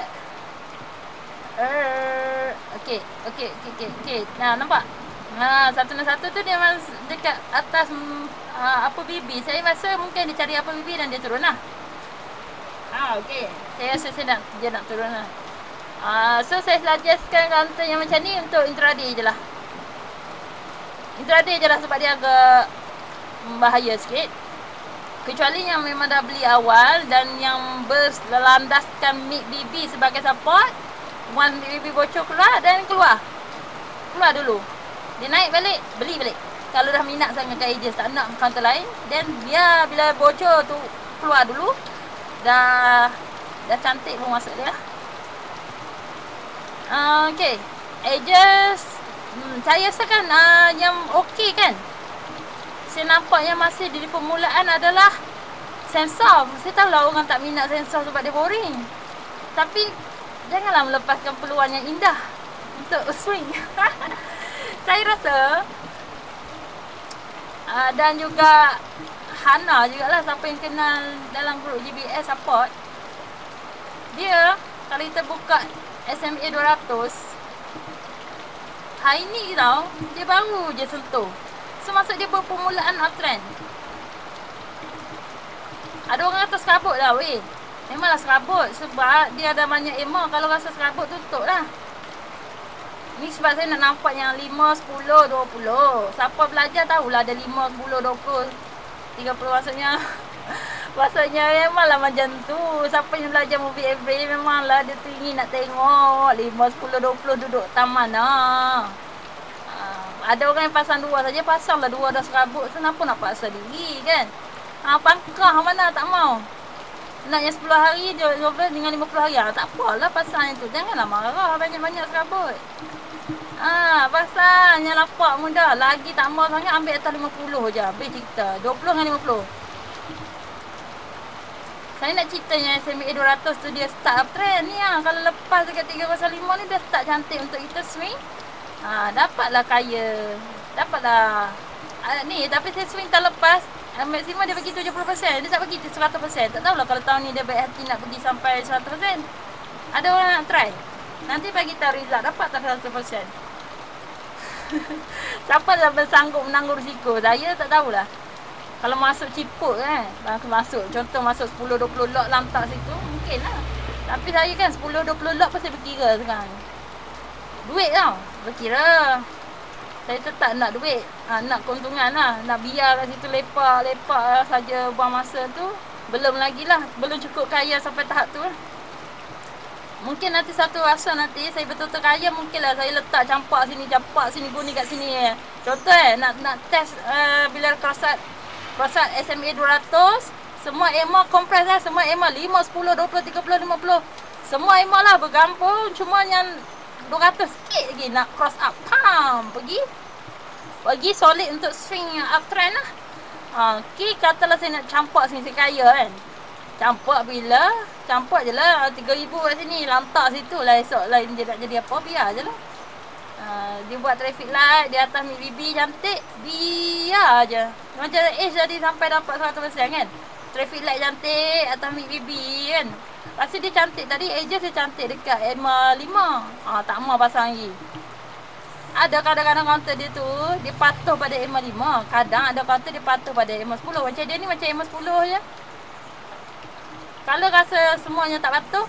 Okay. Nah, nampak? 161 tu dia dekat atas apa BB. Saya rasa mungkin dia cari apa BB dan dia turun lah. Okay. Saya rasa dia nak turun lah. So saya suggestkan counter yang macam ni untuk intraday je lah. Intraday je lah, sebab dia agak bahaya sikit. Kecuali yang memang dah beli awal dan yang berlandaskan MACD sebagai support. Once MACD bocor, keluar dan keluar dulu. Dia naik balik, beli balik. Kalau dah minat sangat kat edges, tak nak counter lain, then dia bila bocor tu keluar dulu. Dah cantik pun masuk dia lah. Okay, edges saya rasakan yang okey kan. Saya nampak yang masih di permulaan adalah sensor. Saya tahu lah orang tak minat sensor sebab dia boring. Tapi janganlah melepaskan peluang yang indah untuk swing. Saya rasa dan juga Hana jugalah, siapa yang kenal dalam grup GBS support. Dia kalau kita buka SMA 200 hari ni tau, dia baru je sentuh. So maksud dia permulaan uptrend. Ada orang kata serabut lah weh. Memanglah serabut sebab dia ada banyak EMA. Kalau rasa serabut tutup lah. Ni sebab saya nak nampak yang 5, 10, 20. Siapa belajar tahulah ada 5, 10, 20, 30 maksudnya. Maksudnya memanglah macam tu. Siapa yang belajar movie average memanglah dia teringin nak tengok 5, 10, 20 duduk taman lah. Ada orang yang pasang 2 saja, pasanglah 2 dah serabut. Kenapa nak paksa diri kan? Pangkah mana tak mau. Nak yang 10 hari, 12 dengan 50 hari. Tak apalah pasang yang tu. Janganlah marah banyak-banyak serabut. Pasang yang lapak mudah. Lagi tak mau sangat, ambil atas 50 je. Habis cerita. 20 dengan 50. Saya nak ceritanya SMA 200 tu dia start uptrend ni lah. Kalau lepas dekat 305 ni dia start cantik untuk kita swing. Dapatlah kaya. Dapatlah ni, tapi saya swing tak lepas. Maksimum dia bagi 70%. Dia tak bagi 100%. Tak tahulah kalau tahun ni dia baik hati nak pergi sampai 100%. Ada orang nak try. Nanti bagi tahu result dapat tak 100%. Siapa dah bersanggup menanggung risiko? Saya tak tahulah. Kalau masuk ciput kan, masuk contoh masuk 10-20 lot lantak situ, mungkin lah. Tapi saya kan 10-20 lot pasti berkira sekarang. Duit tau, berkira. Saya tetap nak duit, nak keuntungan lah. Nak biar kat situ lepak-lepak saja buang masa tu. Belum lagi lah, belum cukup kaya sampai tahap tu lah. Mungkin nanti satu rasa nanti saya betul-betul kaya, mungkin lah saya letak campak sini, guni kat sini. Contoh nak test bila crossat SMA 200, semua EMA kompres lah, semua EMA 5, 10, 20, 30, 50. Semua EMA lah bergabung, cuma yang 200 sikit lagi nak cross up. Bagi solid untuk swing uptrend lah. Okay, katalah saya nak campak sini, saya kaya kan. Campak je lah 3,000 kat sini, lantak situ lah. Esok lah dia nak jadi apa, biar je lah. Dia buat traffic light di atas MIB cantik, biar je. Macam H tadi sampai dapat 100% kan. Traffic light cantik atas MIB kan. Rasa dia cantik tadi, edges dia cantik dekat EMA 5. Tak mau pasang lagi. Ada kadang-kadang counter dia tu, dia patuh pada EMA 5. Kadang ada counter dia patuh pada EMA 10. Macam dia ni macam EMA 10 je. Kalau rasa semuanya tak patuh,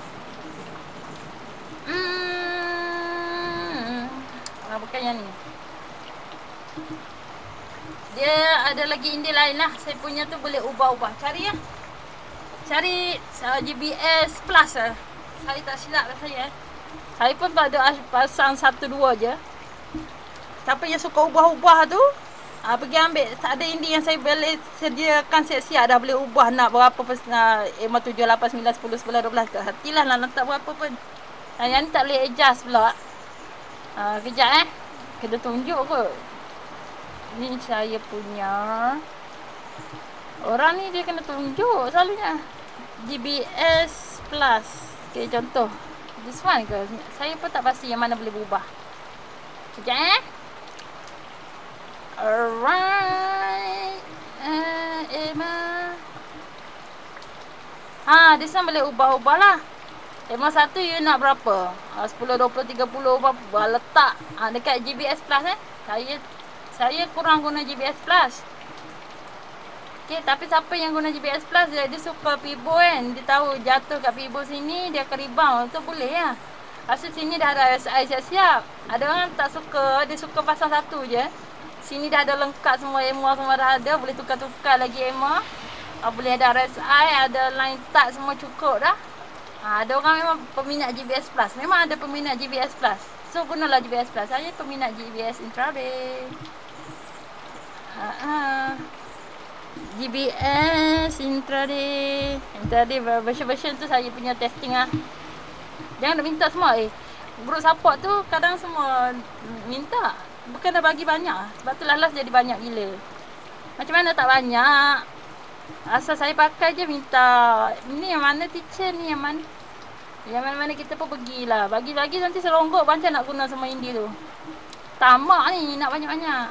bukan yang ni. Dia ada lagi indie lain lah. Saya punya tu boleh ubah-ubah. Cari lah. Cari GBS Plus lah. Saya tak silap lah saya. Saya pun tak ada pasang 1-2 je. Siapa yang suka ubah-ubah tu, pergi ambil. Tak ada indie yang saya boleh sediakan siap-siap dah boleh ubah nak berapa EMA 7, 8, 9, 10, 11, 12 ke. Hatilah nak letak berapa pun. Yang ni tak boleh adjust pula. Kejap kena tunjuk kot. Ni saya punya. Orang ni dia kena tunjuk selalunya. GBS Plus. Okay, contoh this one ke? Saya pun tak pasti yang mana boleh berubah. Kejap Alright. This one boleh ubah-ubah lah. EMA 1 you nak berapa? 10, 20, 30 berapa? Letak dekat GBS Plus Saya kurang guna GBS Plus. Okay, tapi siapa yang guna GBS Plus dia suka pibo kan. Dia tahu jatuh kat pibo sini dia akan rebound. Tu boleh lah. Asal sini dah ada RSI siap-siap. Ada orang tak suka, dia suka pasang satu je. Sini dah ada lengkap semua EMA, semua dah ada. Boleh tukar-tukar lagi EMA. Boleh ada RSI, ada line tag, semua cukup dah. Ada orang memang peminat GBS Plus. Memang ada peminat GBS Plus. So gunalah GBS Plus. Saya peminat GBS Intraday. GBS Intraday. Intraday version tu saya punya testing lah. Jangan nak minta semua. Group support tu kadang semua minta. Bukan dah bagi banyak. Sebab tu last jadi banyak gila. Macam mana tak banyak? Asal saya pakai je minta. Ni yang mana teacher ni, yang mana? Yang mana-mana kita pun pergilah. Bagi-bagi nanti seronggok macam nak guna semua indie tu. Tamak ni nak banyak-banyak.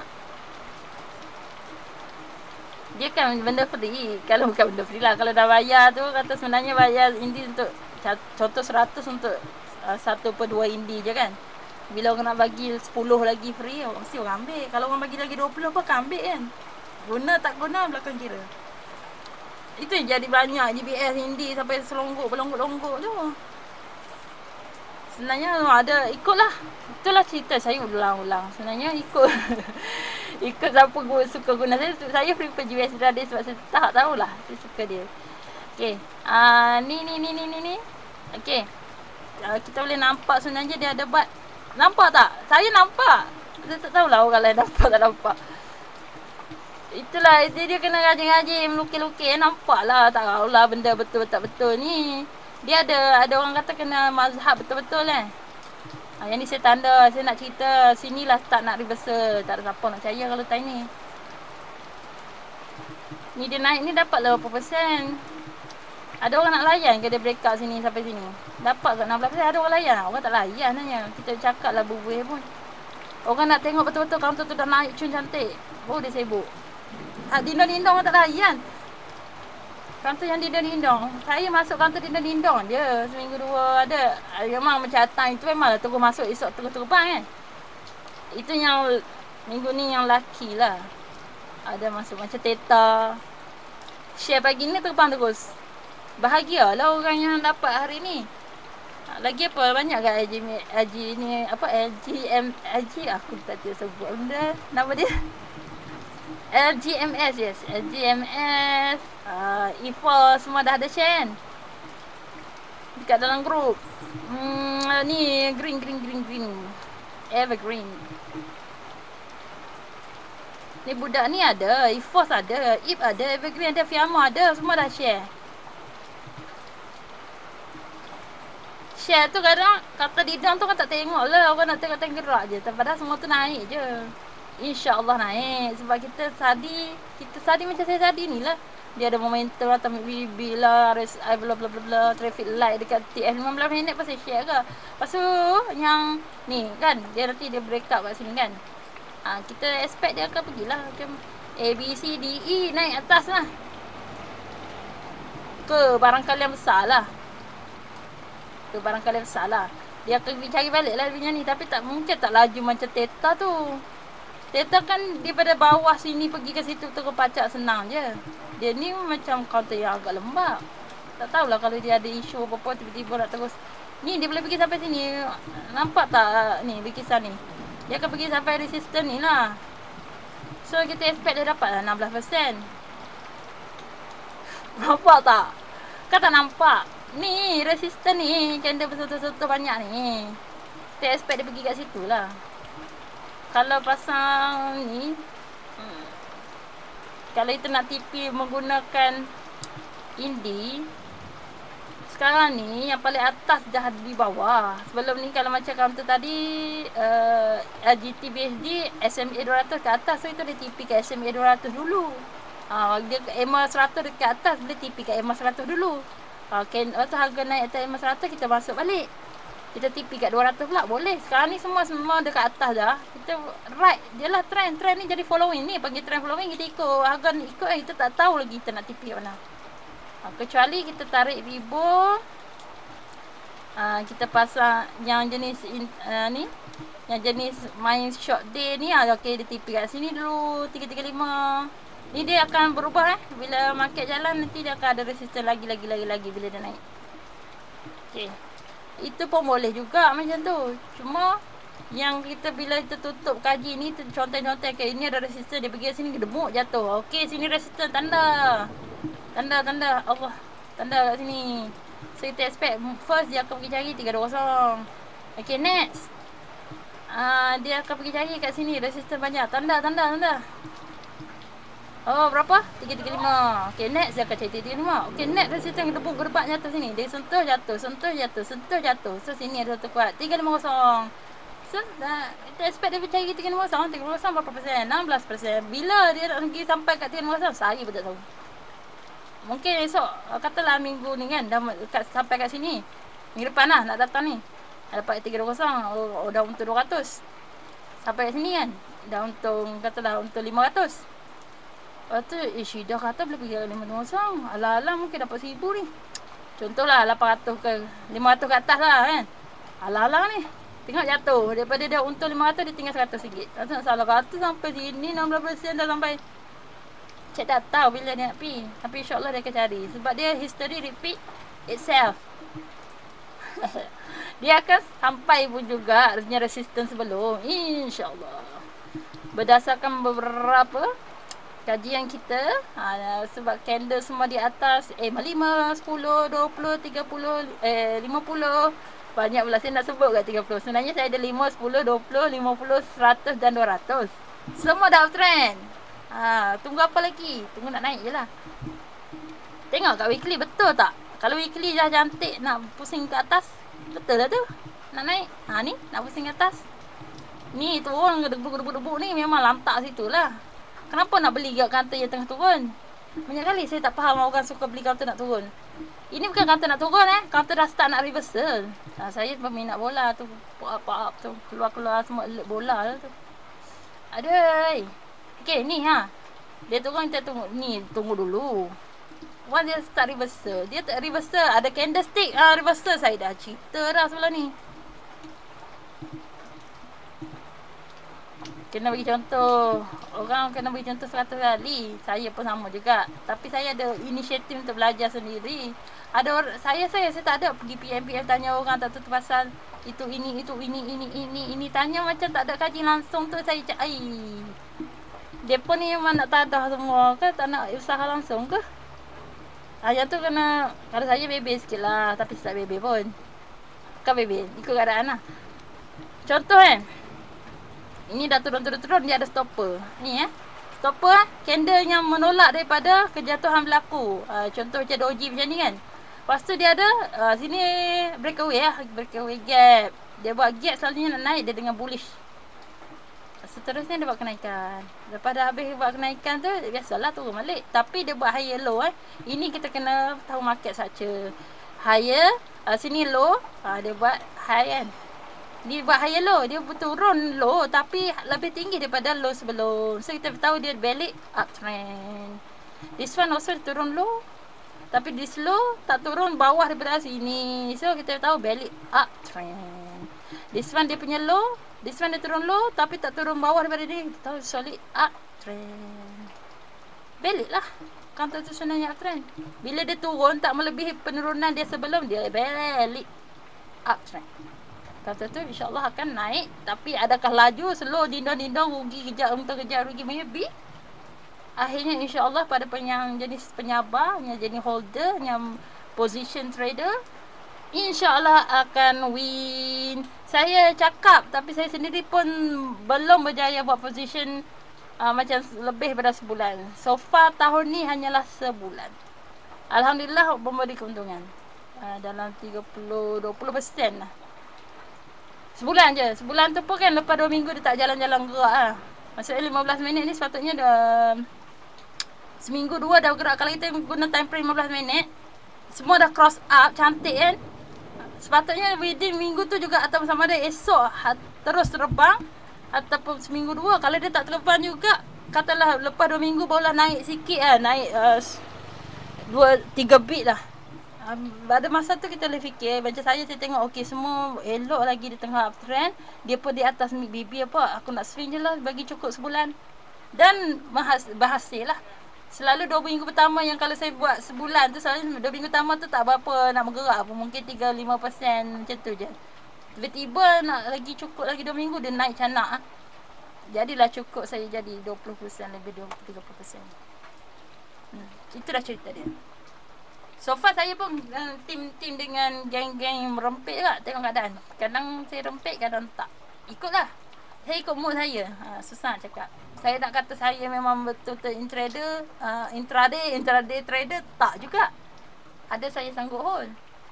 Dia kan benda free. Kalau bukan benda free lah. Kalau dah bayar tu kata sebenarnya bayar indie untuk contoh 100 untuk 1/2 indie je kan. Bila orang nak bagi 10 lagi free, mesti orang ambil. Kalau orang bagi lagi 20 pun akan ambil kan. Guna tak guna belakang kira. Itu yang jadi banyak GBS indie sampai selonggok berlonggok-longgok tu. Sebenarnya ada ikutlah. Itulah cerita saya ulang-ulang. Sebenarnya ikut ikut siapa suka guna. Saya prefer GBS Intraday sebab saya tak tahulah. Saya suka dia. Okey. Ni. Okey. Kita boleh nampak sebenarnya dia ada bat. Nampak tak? Saya nampak. Saya tak tahulah orang lain nampak tak nampak. Itulah dia kena rajin-rajin melukis-lukis. Nampaklah tak tahulah benda betul-betul ni. Dia ada orang kata kena mazhab betul-betul kan. Yang ni saya tanda, saya nak cerita sinilah start nak reversal. Tak ada siapa nak percaya kalau time ni. Ni dia naik ni dapat 80%. Ada orang nak layan ke dia breakout sini sampai sini? Dapat ke 16%? Ada orang layan? Orang tak layan hanya. Kita cakap lah bubuh pun. Orang nak tengok betul-betul counter tu dah naik cun cantik. Baru dia sibuk. Dindong-dindong orang tak layan. Counter yang dindong-dindong. Saya masuk counter dindong-dindong je. Seminggu dua ada. Memang macam datang itu memang lah terus masuk esok terus terbang kan. Itu yang minggu ni yang laki lah. Ada masuk macam Theta. Share pagi ni terbang terus. Bahagialah orang yang dapat hari ni. Lagi apa banyak kat LG ni apa LG aku tak tahu sebut benda nama dia. LGMS yes, LGMS, EVA semua dah ada share kan. Dekat dalam grup. Ni green. Evergreen. Ni budak ni ada, EVOS ada, IP ada, Evergreen ada, Fiamma ada, semua dah share. Share tu kadang kata didang tu kan tak tengok lah. Orang nak tengok gerak je. Padahal semua tu naik je. InsyaAllah naik. Sebab kita sadi macam saya sadi ni lah. Dia ada momentum lah, Atomic BB lah, RSI bla bla bla bla, traffic light dekat TF 15 minit pasal share ke. Lepas tu yang ni kan, dia nanti dia break up kat sini kan. Kita expect dia akan pergilah macam A, B, C, D, E naik atas lah. Ke barangkali yang besar lah. Barangkali salah. Dia akan pergi cari balik lah punya ni. Tapi tak mungkin tak laju macam Theta tu. Theta kan daripada bawah sini pergi ke situ terus pacak senang je. Dia ni macam counter yang agak lembab. Tak tahulah kalau dia ada isu apa-apa tiba-tiba nak terus. Ni dia boleh pergi sampai sini. Nampak tak ni bikisan ni? Dia akan pergi sampai resistance ni lah. So kita expect dia dapat lah 16%. Nampak tak? Kan tak nampak? Ni resisten ni candle betul-betul banyak ni. Kita expect dia pergi kat situ lah. Kalau pasang ni kalau kita nak TP menggunakan Indi, sekarang ni yang paling atas dah di bawah. Sebelum ni kalau macam counter tadi LGT BSD SMA 200 ke atas, so itu dia TP ke SMA 200 dulu. Dia EMA 100 dekat atas, boleh TP ke EMA 100 dulu. Lepas harga naik atas EMA 100 kita masuk balik. Kita TP kat 200 pula boleh. Sekarang ni semua dekat atas dah. Kita right je lah trend ni jadi following ni. Bagi trend following kita ikut. Harga ni ikut kita tak tahu lagi kita nak TP kat mana. Kecuali kita tarik ribu. Kita pasang yang jenis ni. Yang jenis main short day ni. Okay dia TP kat sini dulu 335. Ni dia akan berubah bila market jalan nanti dia akan ada resisten lagi bila dia naik. Okey. Itu pun boleh juga macam tu. Cuma yang kita bila kita tutup kaji ni contoh-contoh kayak ini ada resisten dia pergi sini gedemuk jatuh. Okey sini resisten tanda Allah. Tanda kat sini. So kita expect first dia akan pergi cari 320. Okey next. Dia akan pergi cari kat sini resisten banyak. Tanda. Oh berapa? 335. Okay next dia akan cari 335. Okay next resisten gedebak jatuh sini. Dia sentuh jatuh. So sini ada satu kuat 350. So kita expect dia cari 350. 350 berapa persen? 16%. Bila dia nak pergi sampai kat 350 saya pun tak tahu. Mungkin esok katalah minggu ni kan dah sampai kat sini. Minggu depan lah nak datang ni. Dapat 320. Dah untung 200. Sampai kat sini kan dah untung katalah untung 500. Lepas tu Syida kata boleh pergi 500. Ala-ala mungkin dapat 1000 ni. Contohlah 800 ke 500 ke atas lah kan. Ala-ala ni tengok jatuh. Daripada dia untung 500 dia tinggal 100 ringgit. Rasa nak salah kata sampai sini 16% dah sampai. Cik tak tahu bila dia nak pergi. Tapi insyaAllah dia akan cari. Sebab dia history repeat itself. Dia akan sampai pun juga punya resistance sebelum. InsyaAllah. Berdasarkan beberapa kajian kita, sebab candle semua di atas 5, 10, 20, 30, 50. Banyak pula saya nak sebut kat 30. Sebenarnya saya ada 5, 10, 20, 50, 100 dan 200. Semua dah uptrend. Tunggu apa lagi? Tunggu nak naik je lah. Tengok kat weekly betul tak? Kalau weekly dah cantik nak pusing ke atas, betul lah tu. Nak naik. Ni nak pusing ke atas. Ni turun debu-debu ni memang lantak situ lah. Kenapa nak beli kat counter yang tengah turun? Banyak kali saya tak faham orang suka beli counter nak turun. Ini bukan kata nak turun kata dah start nak reversal. Saya peminat bola tu, apa tu keluar-keluar semua alert bola lah tu. Aduh. Okey, ni dia turun, kita tunggu. Ni tunggu dulu. Once dia start reversal, dia tak reversal, ada candlestick reversal, saya dah cerita dah sebelah ni. Kena bagi contoh. Orang kena bagi contoh 100 kali. Saya pun sama juga. Tapi saya ada inisiatif untuk belajar sendiri. Ada orang, saya tak ada pergi PM tanya orang tak tahu pasal itu ini tanya macam tak ada kaji langsung tu. Saya cakap dia pun ni memang nak tadah semua ke, tak nak usaha langsung ke. Yang tu kena, kalau saya bebel sikit lah, tapi tak bebel pun. Kan bebel, ikut keadaan lah. Contoh ini dah turun, dia ada stopper. Ni stopper candle yang menolak daripada kejatuhan berlaku. Contoh macam doji macam ni kan. Lepas tu dia ada sini breakaway breakaway gap. Dia buat gap selalunya nak naik dia dengan bullish. Seterusnya dia buat kenaikan. Lepas dah habis buat kenaikan tu, biasalah turun balik. Tapi dia buat higher low Ini kita kena tahu market saja. Higher, sini low, dia buat high kan. Dia buat higher low, dia turun low tapi lebih tinggi daripada low sebelum. So kita tahu dia balik uptrend. This one also turun low, tapi this low tak turun bawah daripada sini. So kita tahu balik uptrend. This one dia punya low, this one dia turun low tapi tak turun bawah daripada dia. Kita tahu solid uptrend. Balik lah. Counter tu sebenarnya uptrend. Bila dia turun tak melebihi penurunan dia sebelum, dia balik uptrend. Kata tu insyaAllah akan naik. Tapi adakah laju, slow, dindong-dindong, rugi kejap, untuk kejap rugi, maybe. Akhirnya insyaAllah pada yang jenis penyabar, yang jenis holder, yang position trader, insyaAllah akan win. Saya cakap, tapi saya sendiri pun belum berjaya buat position macam lebih daripada sebulan. So far tahun ni hanyalah sebulan. Alhamdulillah memberi keuntungan. Dalam 30-20% lah. Sebulan je. Sebulan tu pun kan lepas 2 minggu dia tak jalan-jalan gerak Maksudnya 15 minit ni sepatutnya dah seminggu 2 dah gerak. Kalau kita guna time frame 15 minit, semua dah cross up, cantik kan. Sepatutnya within minggu tu juga, atau sama ada esok terus terbang, ataupun seminggu 2. Kalau dia tak terbang juga, katalah lepas 2 minggu barulah naik sikit naik 2-3 bit lah. Pada masa tu kita boleh fikir, macam saya tengok okey semua elok lagi di tengah uptrend, dia pun di atas BB apa, aku nak swing je lah bagi cukup sebulan. Dan berhasil lah. Selalu 2 minggu pertama yang kalau saya buat sebulan tu, selalu 2 minggu pertama tu tak berapa nak bergerak pun, mungkin 3-5% macam tu je. Tiba-tiba nak lagi cukup lagi 2 minggu dia naik canak Jadilah cukup saya jadi 20% lebih 20-30%. Itulah cerita dia. So far saya pun tim dengan geng-geng merempit juga, tengok keadaan. Kadang saya rempit, kadang tak. Ikutlah. Saya ikut mood saya. Susah cakap. Saya nak kata saya memang betul-betul intraday trader, tak juga. Ada saya sanggup hold.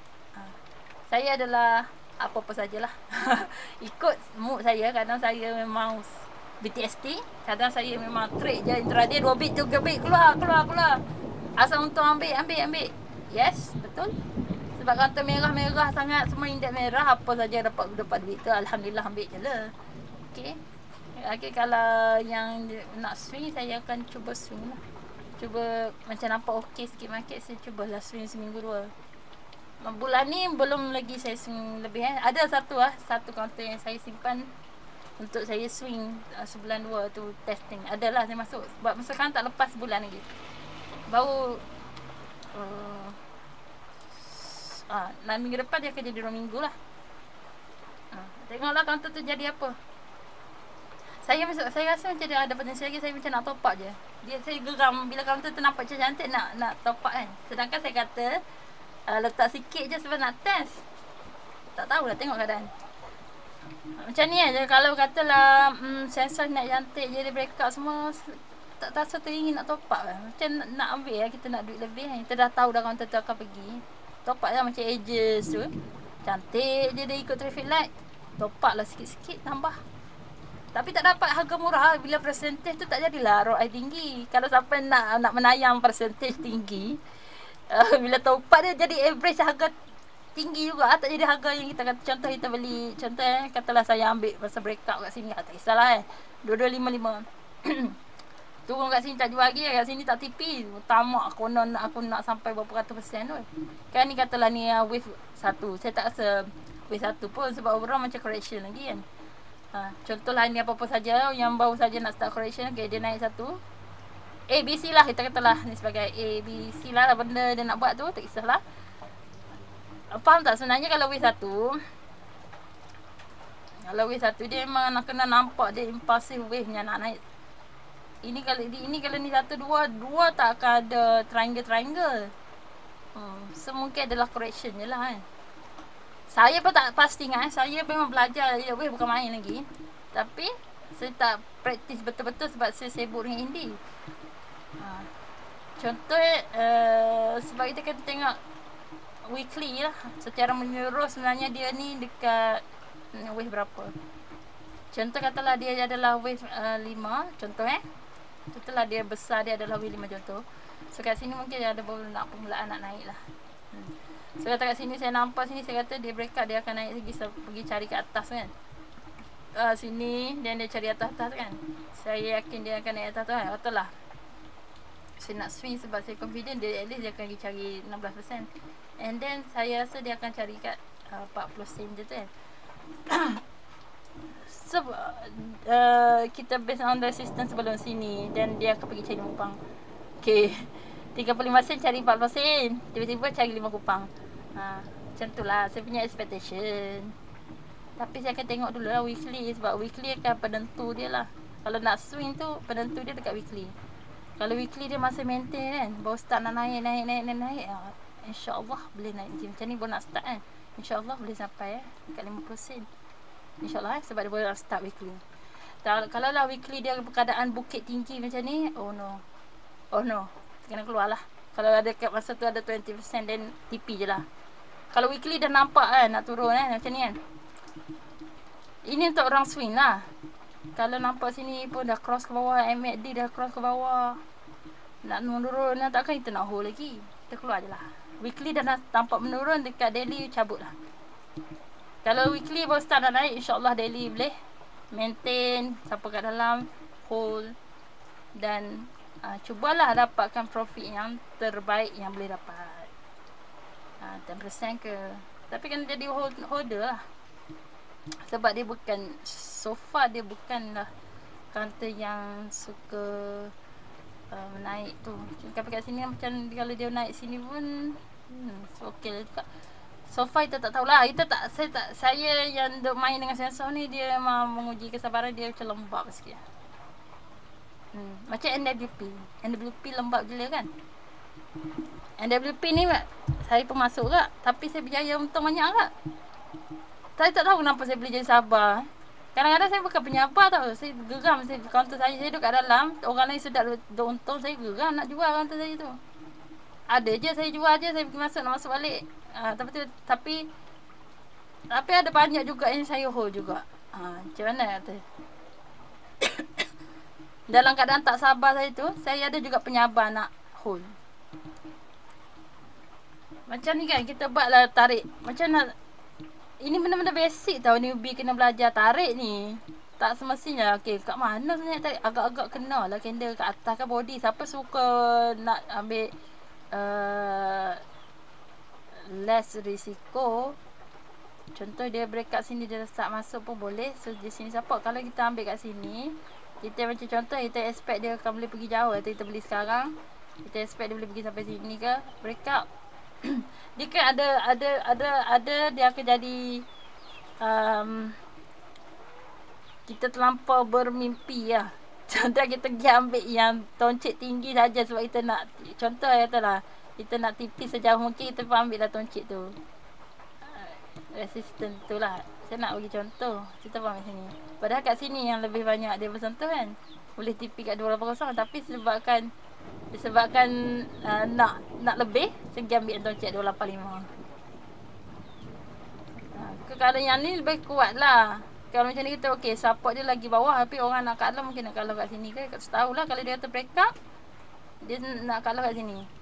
Saya adalah apa-apa sajalah. Ikut mood saya. Kadang saya memang BTST, kadang saya memang trade je intraday, 2 bit 3 bit keluar. Asal untung ambil. Yes, betul. Sebab kata merah sangat, semua indeks merah, apa saja dapat duit tu, alhamdulillah ambil je lah. Okey. Okay, kalau yang nak swing, saya akan cuba swing lah. Cuba macam nampak okey sikit market, saya cubalah swing seminggu 2. Bulan ni belum lagi saya swing lebih Ada satu counter yang saya simpan untuk saya swing sebulan 2 tu testing. Adalah saya masuk. Sebab masa sekarang tak lepas sebulan lagi. Baru minggu depan dia akan jadi 2 minggu lah. Tengoklah counter tu jadi apa. Saya rasa macam dia ada potensi lagi. Saya macam nak top up je. Saya geram bila counter tu nampak macam cantik, nak top up kan. Sedangkan saya kata letak sikit je sebab nak test. Tak tahulah, tengok keadaan. Macam ni aja. Kalau katalah sensor nak cantik je, dia breakout semua, tak rasa teringin nak top up lah. Macam nak ambil lah, kita nak duit lebih kan. Kita dah tahu dah counter tu akan pergi. Top up lah macam Aegis tu, cantik je dia ikut traffic light. Top up lah sikit-sikit, tambah. Tapi tak dapat harga murah. Bila percentage tu tak jadilah ROI tinggi. Kalau sampai nak menayang percentage tinggi, Bila topat dia jadi average harga tinggi juga, tak jadi harga yang kita kata. Contoh kita beli, contoh katalah saya ambil masa breakout kat sini, tak kisahlah 2255 turun kat sini tak jual lagi, kat sini tak tipi, tamak aku nak sampai berapa ratus persen tu kan. Ni katalah ni wave 1, saya tak rasa wave 1 pun, sebab overall macam correction lagi kan. Contohlah ni apa-apa saja yang baru saja nak start correction, okay, dia naik satu ABC lah, kita katalah ni sebagai ABC lah benda dia nak buat tu, tak kisahlah. Faham tak? Sebenarnya kalau wave 1, dia memang nak kena nampak dia impulsive wave nya nak naik. Ini kalau ni 1, 2 tak akan ada triangle. So mungkin adalah correction je lah kan. Saya pun tak pasti kan. Saya memang belajar wave bukan main lagi. Tapi saya tak praktis betul-betul sebab saya sibuk dengan indie. Contoh sebab kita kena tengok weekly lah. Secara menyeluruh sebenarnya dia ni dekat wave berapa. Contoh katalah dia adalah wave 5. Contoh contohlah dia besar, dia adalah wave 5 contoh. So kat sini mungkin dia ada nak permulaan nak naik lah. So kata kat sini saya nampak sini, saya kata dia break up, dia akan naik lagi, pergi cari ke atas kan. Sini dan dia cari atas kan. Saya yakin dia akan naik atas tu kan. Betul lah. Saya nak swing sebab saya confident dia at least dia akan pergi cari 16%. And then saya rasa dia akan cari kat 40 sen je tu kan. So kita based on resistance sebelum sini, dan dia akan pergi cari 5 kupang. Okay, 35 sen cari 40 sen, tiba-tiba cari 5 kupang. Macam tu lah saya punya expectation. Tapi saya akan tengok dulu lah weekly, sebab weekly akan penentu dia lah. Kalau nak swing tu penentu dia dekat weekly. Kalau weekly dia masih maintain kan, baru start nak naik, InsyaAllah boleh naik. Macam ni baru nak start kan, InsyaAllah boleh sampai dekat 50 sen, InsyaAllah sebab dia baru nak start weekly. Kalau lah weekly dia keadaan bukit tinggi macam ni, oh no, kena keluar lah. Kalau ada kat masa tu ada 20%, then TP je lah. Kalau weekly dah nampak kan nak turun macam ni kan, ini untuk orang swing lah. Kalau nampak sini pun dah cross ke bawah, MACD dah cross ke bawah, nak menurun, takkan kita nak hold lagi, kita keluar je lah. Weekly dah tampak menurun, dekat daily cabut lah. Kalau weekly baru start nak naik, InsyaAllah daily boleh maintain sampai kat dalam, hold, dan cubalah dapatkan profit yang terbaik yang boleh dapat. 10% ke, tapi kena jadi holder lah. Sebab dia bukan, so far dia bukanlah kata yang suka naik tu. Tapi kat sini macam kalau dia naik sini pun so okay juga. So far kita tak tahulah. Saya yang duk main dengan sensor ni, dia memang menguji kesabaran dia macam lembab sikit. Macam NWP lembab gila kan. NWP ni saya pun masuk kak, tapi saya berjaya untung banyak kak. Saya tak tahu kenapa saya boleh jadi sabar. Kadang-kadang saya bukan penyabar tau. Saya geram, counter saya duduk kat dalam, orang lain sedap untung, saya geram nak jual counter saya tu. Ada je saya jual je, saya pergi nak masuk balik. Tapi ada banyak juga yang saya hold juga. Macam mana kata. Dalam keadaan tak sabar saya tu, saya ada juga penyabar nak hold. Macam ni kan, kita buatlah tarik. Macam nak, ini benda-benda basic tau, newbie kena belajar tarik ni. Tak semestinya, okay, kat mana sebenarnya tarik? Agak-agak kena lah candle kat atas kan body. Siapa suka nak ambil less risiko, contoh dia break kat sini, dia start masuk pun boleh. So di sini support. Kalau kita ambil kat sini, kita macam contoh, kita expect dia akan boleh pergi jauh. Atau kita beli sekarang, kita expect dia boleh pergi sampai sini ke, breakout. Dia kan ada dia akan jadi kita terlampau bermimpi lah. Contoh kita pergi ambil yang toncik tinggi saja sebab kita nak, contoh katalah kita nak tipis sejauh mungkin, kita pun ambil lah toncik tu, resistant tu lah. Saya nak bagi contoh, kita faham kat sini. Padahal kat sini yang lebih banyak dia bersentuh kan, boleh tipis kat 280, tapi disebabkan nak lebih, saya ambil yang toncik 285. Kalau yang ni lebih kuat lah. Kalau macam ni kita okey, support dia lagi bawah, tapi orang nak kalah mungkin nak kalah kat sini ke. Tak tahulah kalau dia kata break up, dia nak kalah kat sini.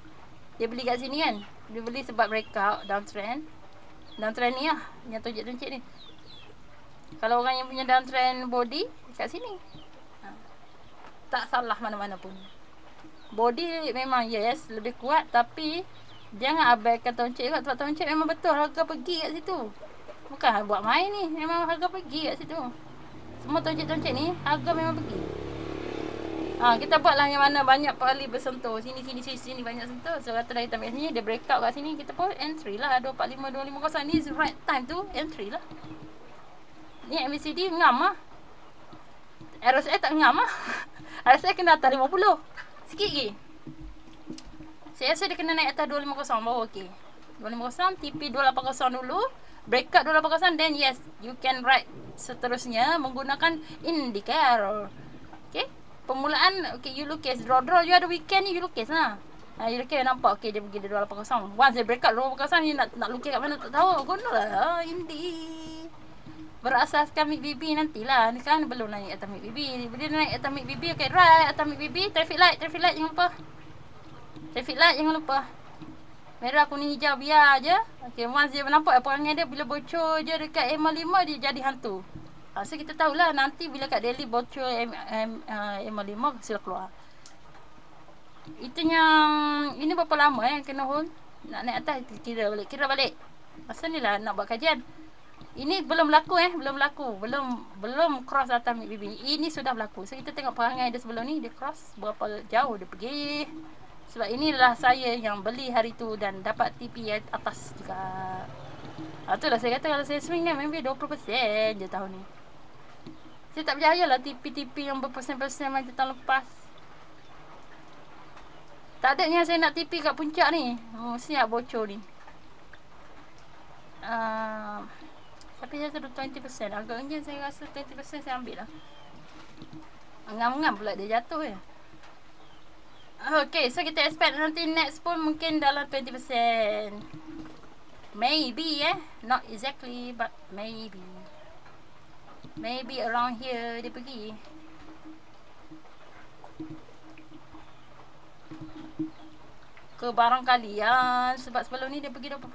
Dia beli kat sini kan. Dia beli sebab breakout downtrend. Downtrend ni lah, yang tonjek-tonjek ni. Kalau orang yang punya downtrend body, kat sini. Tak salah mana-mana pun. Body memang yes, lebih kuat, tapi jangan abaikan tonjek juga. Sebab tonjek memang betul harga pergi kat situ. Bukan buat main ni, memang harga pergi kat situ. Semua tonjek-tonjek ni harga memang pergi. Kita buatlah yang mana banyak kali bersentuh. Sini banyak sentuh. So kata dah kita ambil sini, dia breakout kat sini, kita pun entry lah. 245 250 ni right time tu entry lah. Ni MACD ngam lah. RSI tak ngam lah. RSI kena atas 50 sikit lagi. Saya rasa dia kena naik atas 250 baru okey. 250, TP 280 dulu, breakout 280, then yes, you can ride seterusnya menggunakan indicator. Okay, permulaan, okay, you look case, draw you ada weekend ni, you look case lah. You look case nampak, okay, dia pergi 280. Once dia breakout 280 ni, nak look case kat mana tak tahu, guna lah, indi. Berasaskan MACD nantilah. Ni kan belum naik atas MACD. Bila naik atas MACD, okay, right atas MACD, traffic light jangan lupa. Traffic light jangan lupa. Merah, kuning, hijau biar je. Okay, once dia nampak perangai dia, bila bocor je dekat M5 dia jadi hantu. So kita tahulah nanti bila kat Delhi bocor M5 sila keluar. Itu yang ini berapa lama kena hold. Nak naik atas kira balik. Masa ni lah nak buat kajian. Ini belum berlaku belum cross atas MACD. Ini sudah berlaku. So kita tengok perangai dia sebelum ni, dia cross berapa jauh dia pergi. Sebab inilah saya yang beli hari tu dan dapat TP atas juga. Itulah saya kata kalau saya swing kan maybe 20% je tahun ni. Saya tak percayalah TP yang berpersen-persen macam tahun lepas. Tak adanya saya nak TP kat puncak ni. Siap bocor ni. Tapi saya sudah 20%. Agaknya saya rasa 20% saya ambil lah. Ngam-ngam pula dia jatuh ya. Okay, so kita expect nanti next pun mungkin dalam 20%. Maybe not exactly, but maybe. Maybe around here dia pergi. Ke barangkalian sebab sebelum ni dia pergi 20%.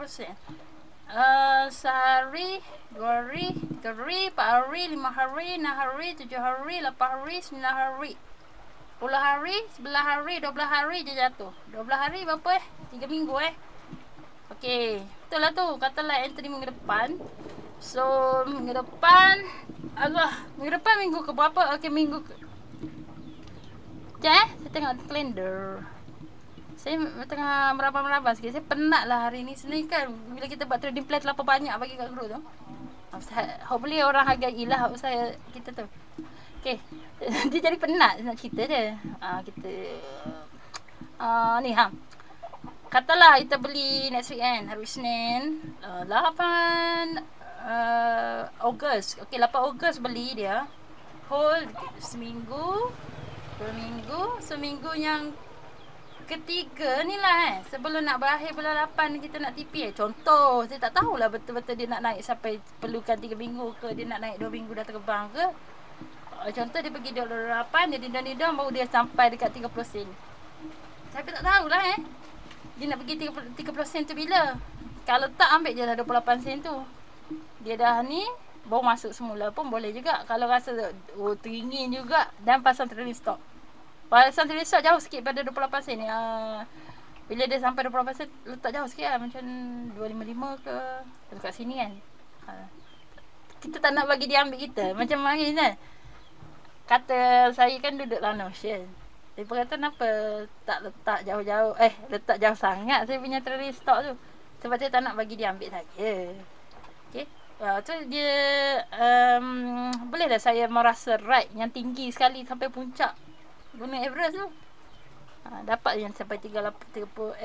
Sehari, 2 hari, 3 hari, 4 hari, 5 hari, 6 hari, 7 hari, 8 hari, 9 hari, 10 hari, 11 hari, 12 hari je jatuh. 12 hari berapa 3 minggu Okey, betul lah tu. Katalah entry minggu depan. So, minggu depan minggu ke berapa? Okey, minggu ke saya tengok kalender. Saya tengah meraba-meraba sikit. Saya penat lah hari ni. Sebenarnya kan bila kita buat trading plan terlalu banyak bagi kat group tu. Hopefully orang hargailah saya kita tu. Okay. Dia jadi penat nak cerita je. Kita ni katalah kita beli next week kan, hari Isnin 8 Ogos. Okay, 8 Ogos beli dia. Hold seminggu, 2 minggu, seminggu yang ketiga ni lah sebelum nak berakhir bulan 8 kita nak TP contoh, saya tak tahulah betul-betul dia nak naik sampai perlukan 3 minggu ke dia nak naik 2 minggu dah terbang ke. Contoh dia pergi 28, dia didang-didang baru dia sampai dekat 30 sen. Saya tak tahulah dia nak pergi 30 sen tu bila. Kalau tak ambil je dah 28 sen tu. Dia dah ni baru masuk semula pun boleh juga. Kalau rasa teringin juga dan pasang trading stock. Pasang trading stock jauh sikit pada 28 sen ni. Bila dia sampai 28 sen letak jauh sikit lah. Macam 255 ke dekat sini kan. Kita tak nak bagi dia ambil kita. Macam mari kan. Kata saya kan duduk dalam Notion. Dia berkata kenapa tak letak jauh-jauh. Letak jauh sangat saya punya trading stock tu. Sebab saya tak nak bagi dia ambil saja. Okay. Tu dia boleh dah saya merasa ride yang tinggi sekali sampai puncak Gunung Everest tu. Dapat yang sampai 38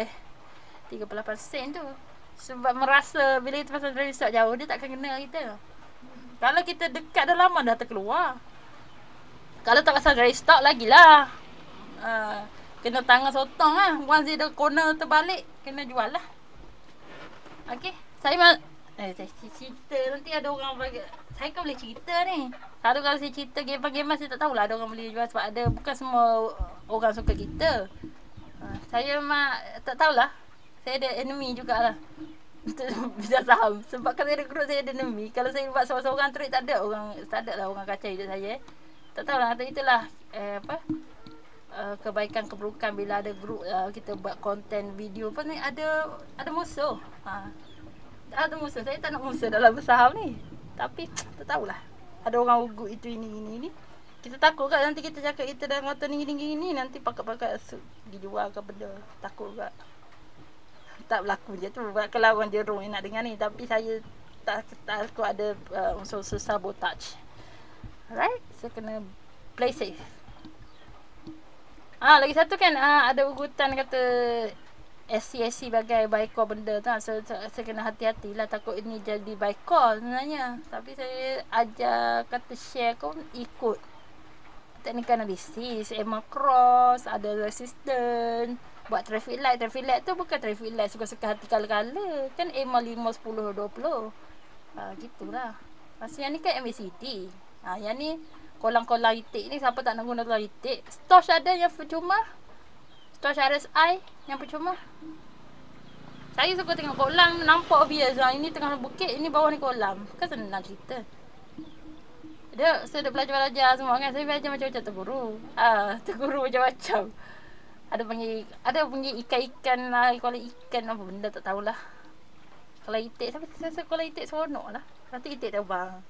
sen tu. Sebab merasa bila kita pasang trading stock jauh dia takkan kena kita. Kalau kita dekat dah lama dah terkeluar. Kalau tak pasang trading stock lagilah. Kena tangan sotong lah. Once dia dah corner terbalik kena jual lah. Okay. Saya cerita nanti ada orang bagi. Saya kan boleh cerita ni. Selalu kalau saya cerita game-game saya tak tahulah ada orang boleh jual sebab ada bukan semua orang suka kita. Saya tak tahulah. Saya ada enemy jugalah untuk bidang saham. Sebab kalau saya ada group, saya ada enemy. Kalau saya buat seorang-seorang trade, tak ada lah orang kacau hidup saya. Tak tahulah, kata itulah kebaikan keburukan bila ada group, kita buat konten video pun ni ada musuh. Ada musuh. Saya tak nak musuh dalam bersaham ni. Tapi tak tahulah. Ada orang ugut itu ini. Kita takut kan nanti kita cakap kita dah kata ni nanti pakat-pakat dijual ke benda. Takut juga. Tak berlaku je tu. Kalau orang jerung nak dengar ni, tapi saya takut ada unsur-unsur sabotage. Alright, saya kena play safe. Lagi satu kan, ada ugutan kata SC bagai buy call benda tu. So, saya kena hati-hatilah, takut ini jadi buy call sebenarnya. Tapi saya ajar kata share pun ikut teknikal analisis, EMA cross, ada resistance, buat traffic light. Traffic light tu bukan traffic light suka-suka hati kala-kala. Kan EMA 5, 10, 20. Gitulah. Pasal yang ni kan MACD. Yang ni kolang-kolang itik ni, siapa tak nak guna kolang itik. Stosh ada yang percuma. Stosh RSI yang percuma. Saya suka tengok kolam, nampak obvious. Ini tengah bukit, ini bawah ni kolam. Kan senang cerita. Saya dah belajar semua kan. Saya belajar macam-macam terguru. Terguru macam-macam. Ada panggil ikan-ikan lah. Kalau ikan apa benda tak tahulah. Kalau itik, saya rasa kalau itik seronok lah. Nanti itik terbang.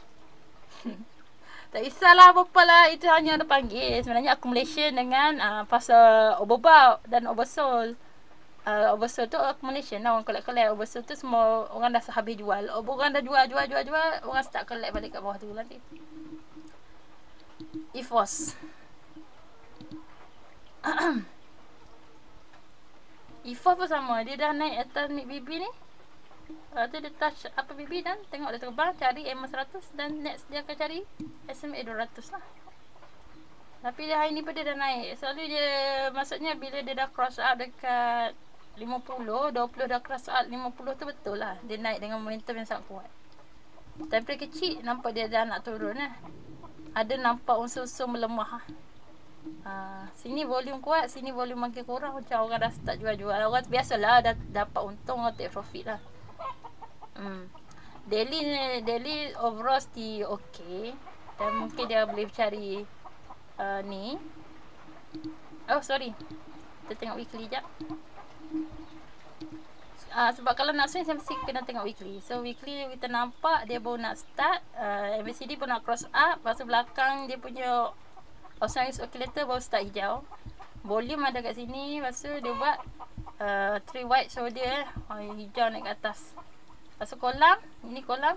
Tak kisahlah apa-apa lah. Itu hanya ada panggil. Sebenarnya accumulation dengan pasal overbought dan oversold. Oversold tu accumulation lah. Orang collect oversold tu semua orang dah habis jual. Orang dah jual. Orang start collect balik kat bawah tu nanti. EFOS EFOS pun sama. Dia dah naik atas mid BB ni. Tu dia touch apa BB dan tengok dia terbang, cari EMA 100 dan next dia akan cari SMA 200 lah. Tapi dia hari ni pun dia dah naik. Selalu dia, maksudnya bila dia dah cross out dekat 50, 20 dah cross out 50 tu betul lah. Dia naik dengan momentum yang sangat kuat. Tapi kecil nampak dia dah nak turun lah. Ada nampak unsur-unsur melemah lah. Sini volume kuat, sini volume makin kurang. Macam orang dah start jual-jual. Orang biasalah dah dapat untung atau take profit lah. Daily overall still okay. Dan mungkin dia boleh cari ni. Oh sorry, kita tengok weekly jap. Sebab kalau nak swing saya mesti kena tengok weekly. So weekly kita nampak dia baru nak start, MACD pun nak cross up. Lepas tu belakang dia punya Osiris oscillator baru start hijau. Volume ada kat sini. Lepas tu dia buat 3 white shoulder, hijau naik ke atas. Lepas tu kolam, ini kolam.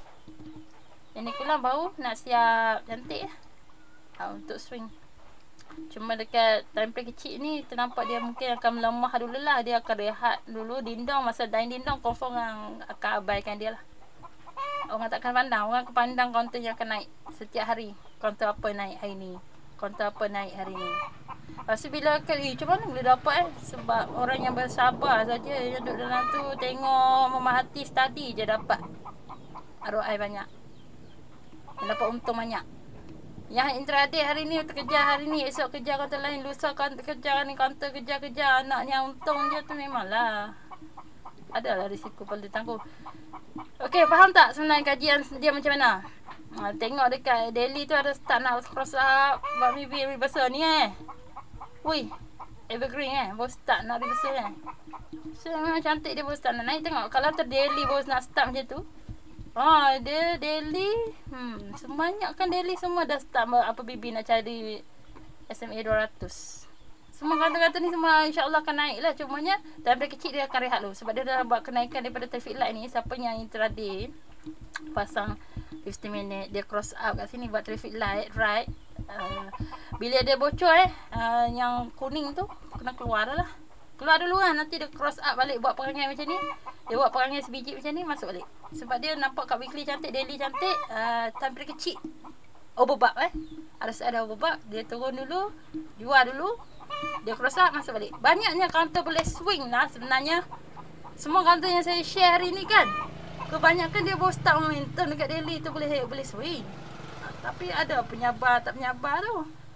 Ini kolam baru nak siap cantik untuk swing. Cuma dekat time frame kecil ni ternampak dia mungkin akan melemah dulu lah. Dia akan rehat dulu. Dindong, masa dain dindong confirm orang akan abaikan dia lah. Orang takkan pandang. Orang akan pandang counter yang akan naik setiap hari. Counter apa naik hari ni, counter apa naik hari ni. Lepas tu bila macam mana boleh dapat sebab orang yang bersabar saja yang duduk dalam tu tengok, memahati, study je dapat ROI banyak, yang dapat untung banyak. Yang intraday hari ni terkejar hari ni, esok kejar counter lain, lusa kejar ni counter, kejar anaknya untung dia tu, memanglah adalah risiko perlu ditanggung. Okey, faham tak sebenarnya kajian dia macam mana? Tengok dekat daily tu ada start nak cross up, buat BB besar ni Wih, evergreen baru start nak reversal So memang cantik dia baru start nak naik. Tengok kalau daily baru nak start macam tu. Dia daily sebanyak kan daily semua dah start apa BB nak cari SMA 200. Semua kata-kata ni semua insya-Allah akan naik lah. Cumanya time kecil dia akan rehat dulu sebab dia dah buat kenaikan daripada traffic light ni. Siapa yang intraday pasang 15 minit dia cross up kat sini buat traffic light right. Bila dia bocor yang kuning tu kena keluar lah. Keluar dulu lah, nanti dia cross up balik buat perangai macam ni. Dia buat perangai sebiji macam ni, masuk balik. Sebab dia nampak kat weekly cantik, daily cantik, time frame kecil. Overbought ada overbought, dia turun dulu, jual dulu, dia cross up, masuk balik. Banyaknya counter boleh swing lah sebenarnya. Semua counter yang saya share hari ni kan, kebanyakan dia baru start momentum dekat daily tu boleh swing. Tapi ada penyabar tak penyabar tu.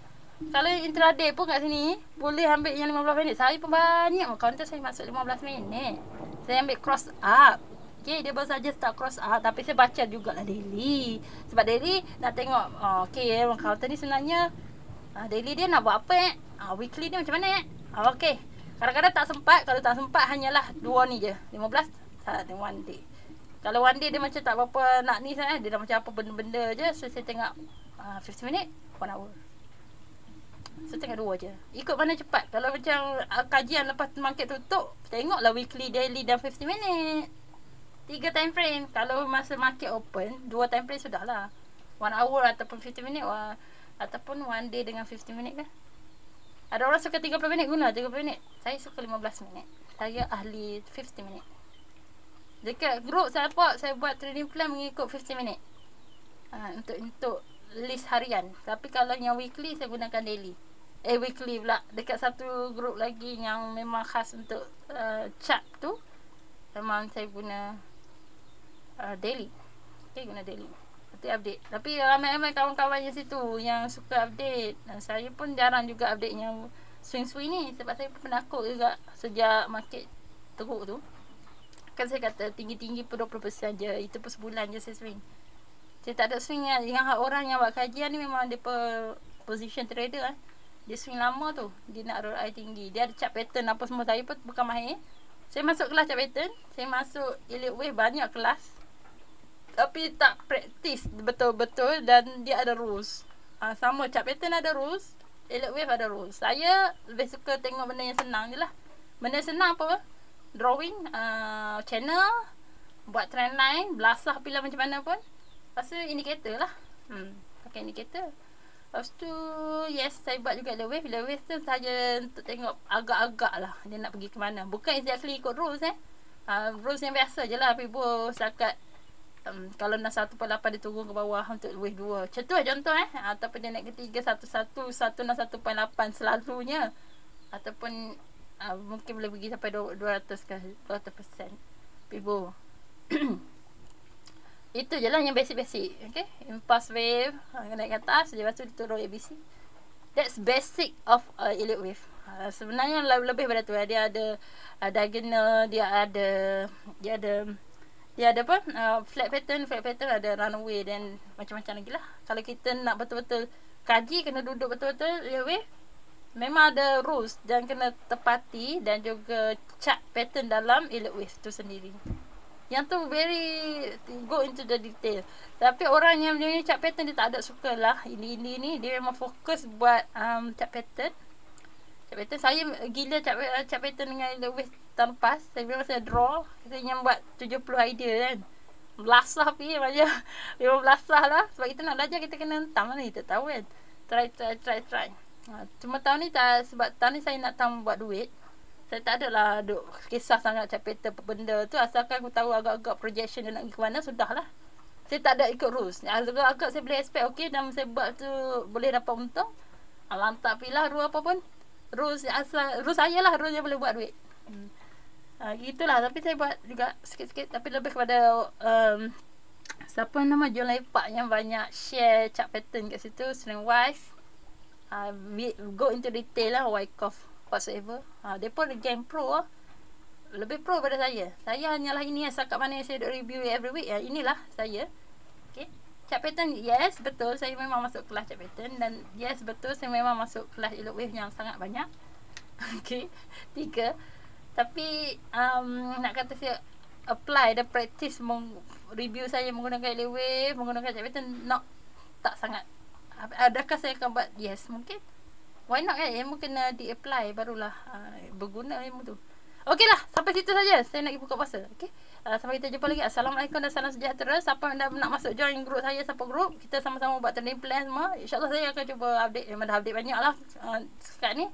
Kalau intraday pun kat sini boleh ambil yang 15 minit. Saya pun banyak counter saya masuk 15 minit. Saya ambil cross up. Okay, dia baru saja start cross up. Tapi saya baca jugalah daily. Sebab daily nak tengok okay, counter ni sebenarnya daily dia nak buat apa weekly dia macam mana okay. Kadang-kadang tak sempat. Kalau tak sempat hanyalah 2 ni je, 15 one day. Kalau one day dia macam tak berapa nak ni sangat, dia dah macam apa benda-benda je. So saya tengok 50 minit 1 hour. So tengok 2 je. Ikut mana cepat. Kalau macam kajian lepas market tutup, tengoklah weekly, daily dan 50 minit. 3 time frame. Kalau masa market open, 2 time frame sudahlah. 1 hour ataupun 50 minit ataupun one day dengan 50 minit kan. Ada orang suka 30 minit, guna 30 minit. Saya suka 15 minit. Saya ahli 50 minit. Dekat group saya buat trading plan mengikut 50 minit. Untuk list harian. Tapi kalau yang weekly saya gunakan daily. Weekly pula. Dekat satu group lagi yang memang khas untuk chart tu, memang saya guna daily. Okay, guna daily. Nanti update. Tapi ramai-ramai kawan-kawan yang situ yang suka update. Dan saya pun jarang juga update yang swing-swing ni. Sebab saya pun penakut juga sejak market teruk tu. Kan saya kata tinggi-tinggi pun 20% je. Itu pun sebulan je saya swing. Saya tak ada swing yang orang yang buat kajian ni memang dia position trader Dia swing lama tu. Dia nak ROI tinggi. Dia ada chart pattern apa semua. Saya pun bukan mahir. Saya masuk kelas chart pattern. Saya masuk Elite Wave banyak kelas. Tapi tak praktis betul-betul. Dan dia ada rules. Sama chart pattern ada rules. Elite Wave ada rules. Saya lebih suka tengok benda yang senang je lah. Benda senang apa? Drawing, channel, buat trend line, belasah pila macam mana pun. Lepas tu indicator lah. Pakai indicator. Lepas tu yes, saya buat juga the wave. The wave tu saja untuk tengok agak-agak lah dia nak pergi ke mana. Bukan exactly ikut rules rules yang biasa je lah. Pibo setakat kalau nak 1.8 dia turun ke bawah untuk wave 2. Macam tu lah contoh ataupun dia naik ke 3, 1 nak 1.8 selalunya. Ataupun mungkin boleh pergi sampai 200 ke 200% Pibo. Itu je lah yang basic-basic. Okay, impulse wave naik ke atas, lepas tu dia turun ABC. That's basic of Elite Wave. Sebenarnya lebih pada tu. Dia ada diagonal, dia ada apa? Flat pattern ada runaway dan macam-macam lagi lah. Kalau kita nak betul-betul kaji, kena duduk betul-betul Elite Wave. Memang ada rules dan kena tepati, dan juga chart pattern dalam Elite Wave tu sendiri. Yang tu very go into the detail. Tapi orang yang punya chart pattern dia tak ada suka lah. Ini dia memang fokus buat chart pattern. Chart pattern saya gila chart pattern dengan Elite Wave tahun lepas. Saya memang saya draw. Saya yang buat 70 idea kan. Belasah pergi macam memang belasah lah. Sebab kita nak belajar kita kena hentam lah ni. Tak tahu kan. Try. Cuma tahun ni sebab tahun ni saya nak buat duit. Saya tak adalah duk kisah sangat chart pattern benda tu. Asalkan aku tahu agak-agak projection dia nak pergi ke mana, sudahlah. Saya tak ada ikut rules. Agak-agak saya boleh expect okay, dan saya buat tu boleh dapat untung. Lantak pilah rule apa pun. Rules saya lah, rules yang boleh buat duit. Gitulah. Tapi saya buat juga sikit-sikit. Tapi lebih kepada siapa nama John Lepak yang banyak share chart pattern kat situ, Strength Wise. Go into detail lah, Wyckoff whatsoever. Dia pun game pro lebih pro pada saya. Saya hanyalah ini setakat mana yang saya duk review every week. Inilah saya. Okay, chart pattern yes betul saya memang masuk kelas chart pattern. Dan yes betul saya memang masuk kelas Elite Wave yang sangat banyak. Okay, 3. Tapi nak kata saya apply the practice review saya menggunakan Elite Wave, menggunakan chart pattern, tak sangat. Adakah saya akan buat? Yes, mungkin. Why not kan? Ilmu kena di-apply barulah berguna ilmu tu. Okey lah, sampai situ saja. Saya nak pergi buka puasa. Okey. Sampai kita jumpa lagi. Assalamualaikum dan salam sejahtera. Siapa yang dah nak masuk join group saya, siapa group, kita sama-sama buat trading plan semua. InsyaAllah saya akan cuba update. Memang dah update banyak lah sekarang ni.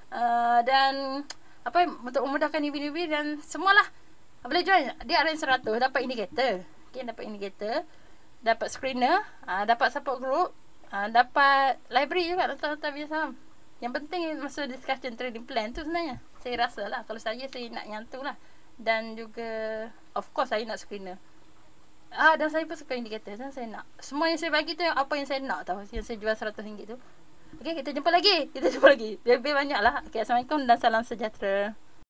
Dan untuk memudahkan newbie-newbie dan semualah. Boleh join. Dia ada 100. Dapat indicator. Okay, dapat indicator. Dapat screener. Dapat support group. Dapat library juga. Letak-letak biasa. Yang penting masa discussion trading plan tu sebenarnya. Saya rasa lah. Kalau saya nak yang tu lah. Dan juga of course saya nak screener. Dan saya pun suka indicator. Dan saya nak. Semua yang saya bagi tu apa yang saya nak tau. Yang saya jual RM100 tu. Okey, kita jumpa lagi. Lebih banyak lah. Okey, Assalamualaikum dan salam sejahtera.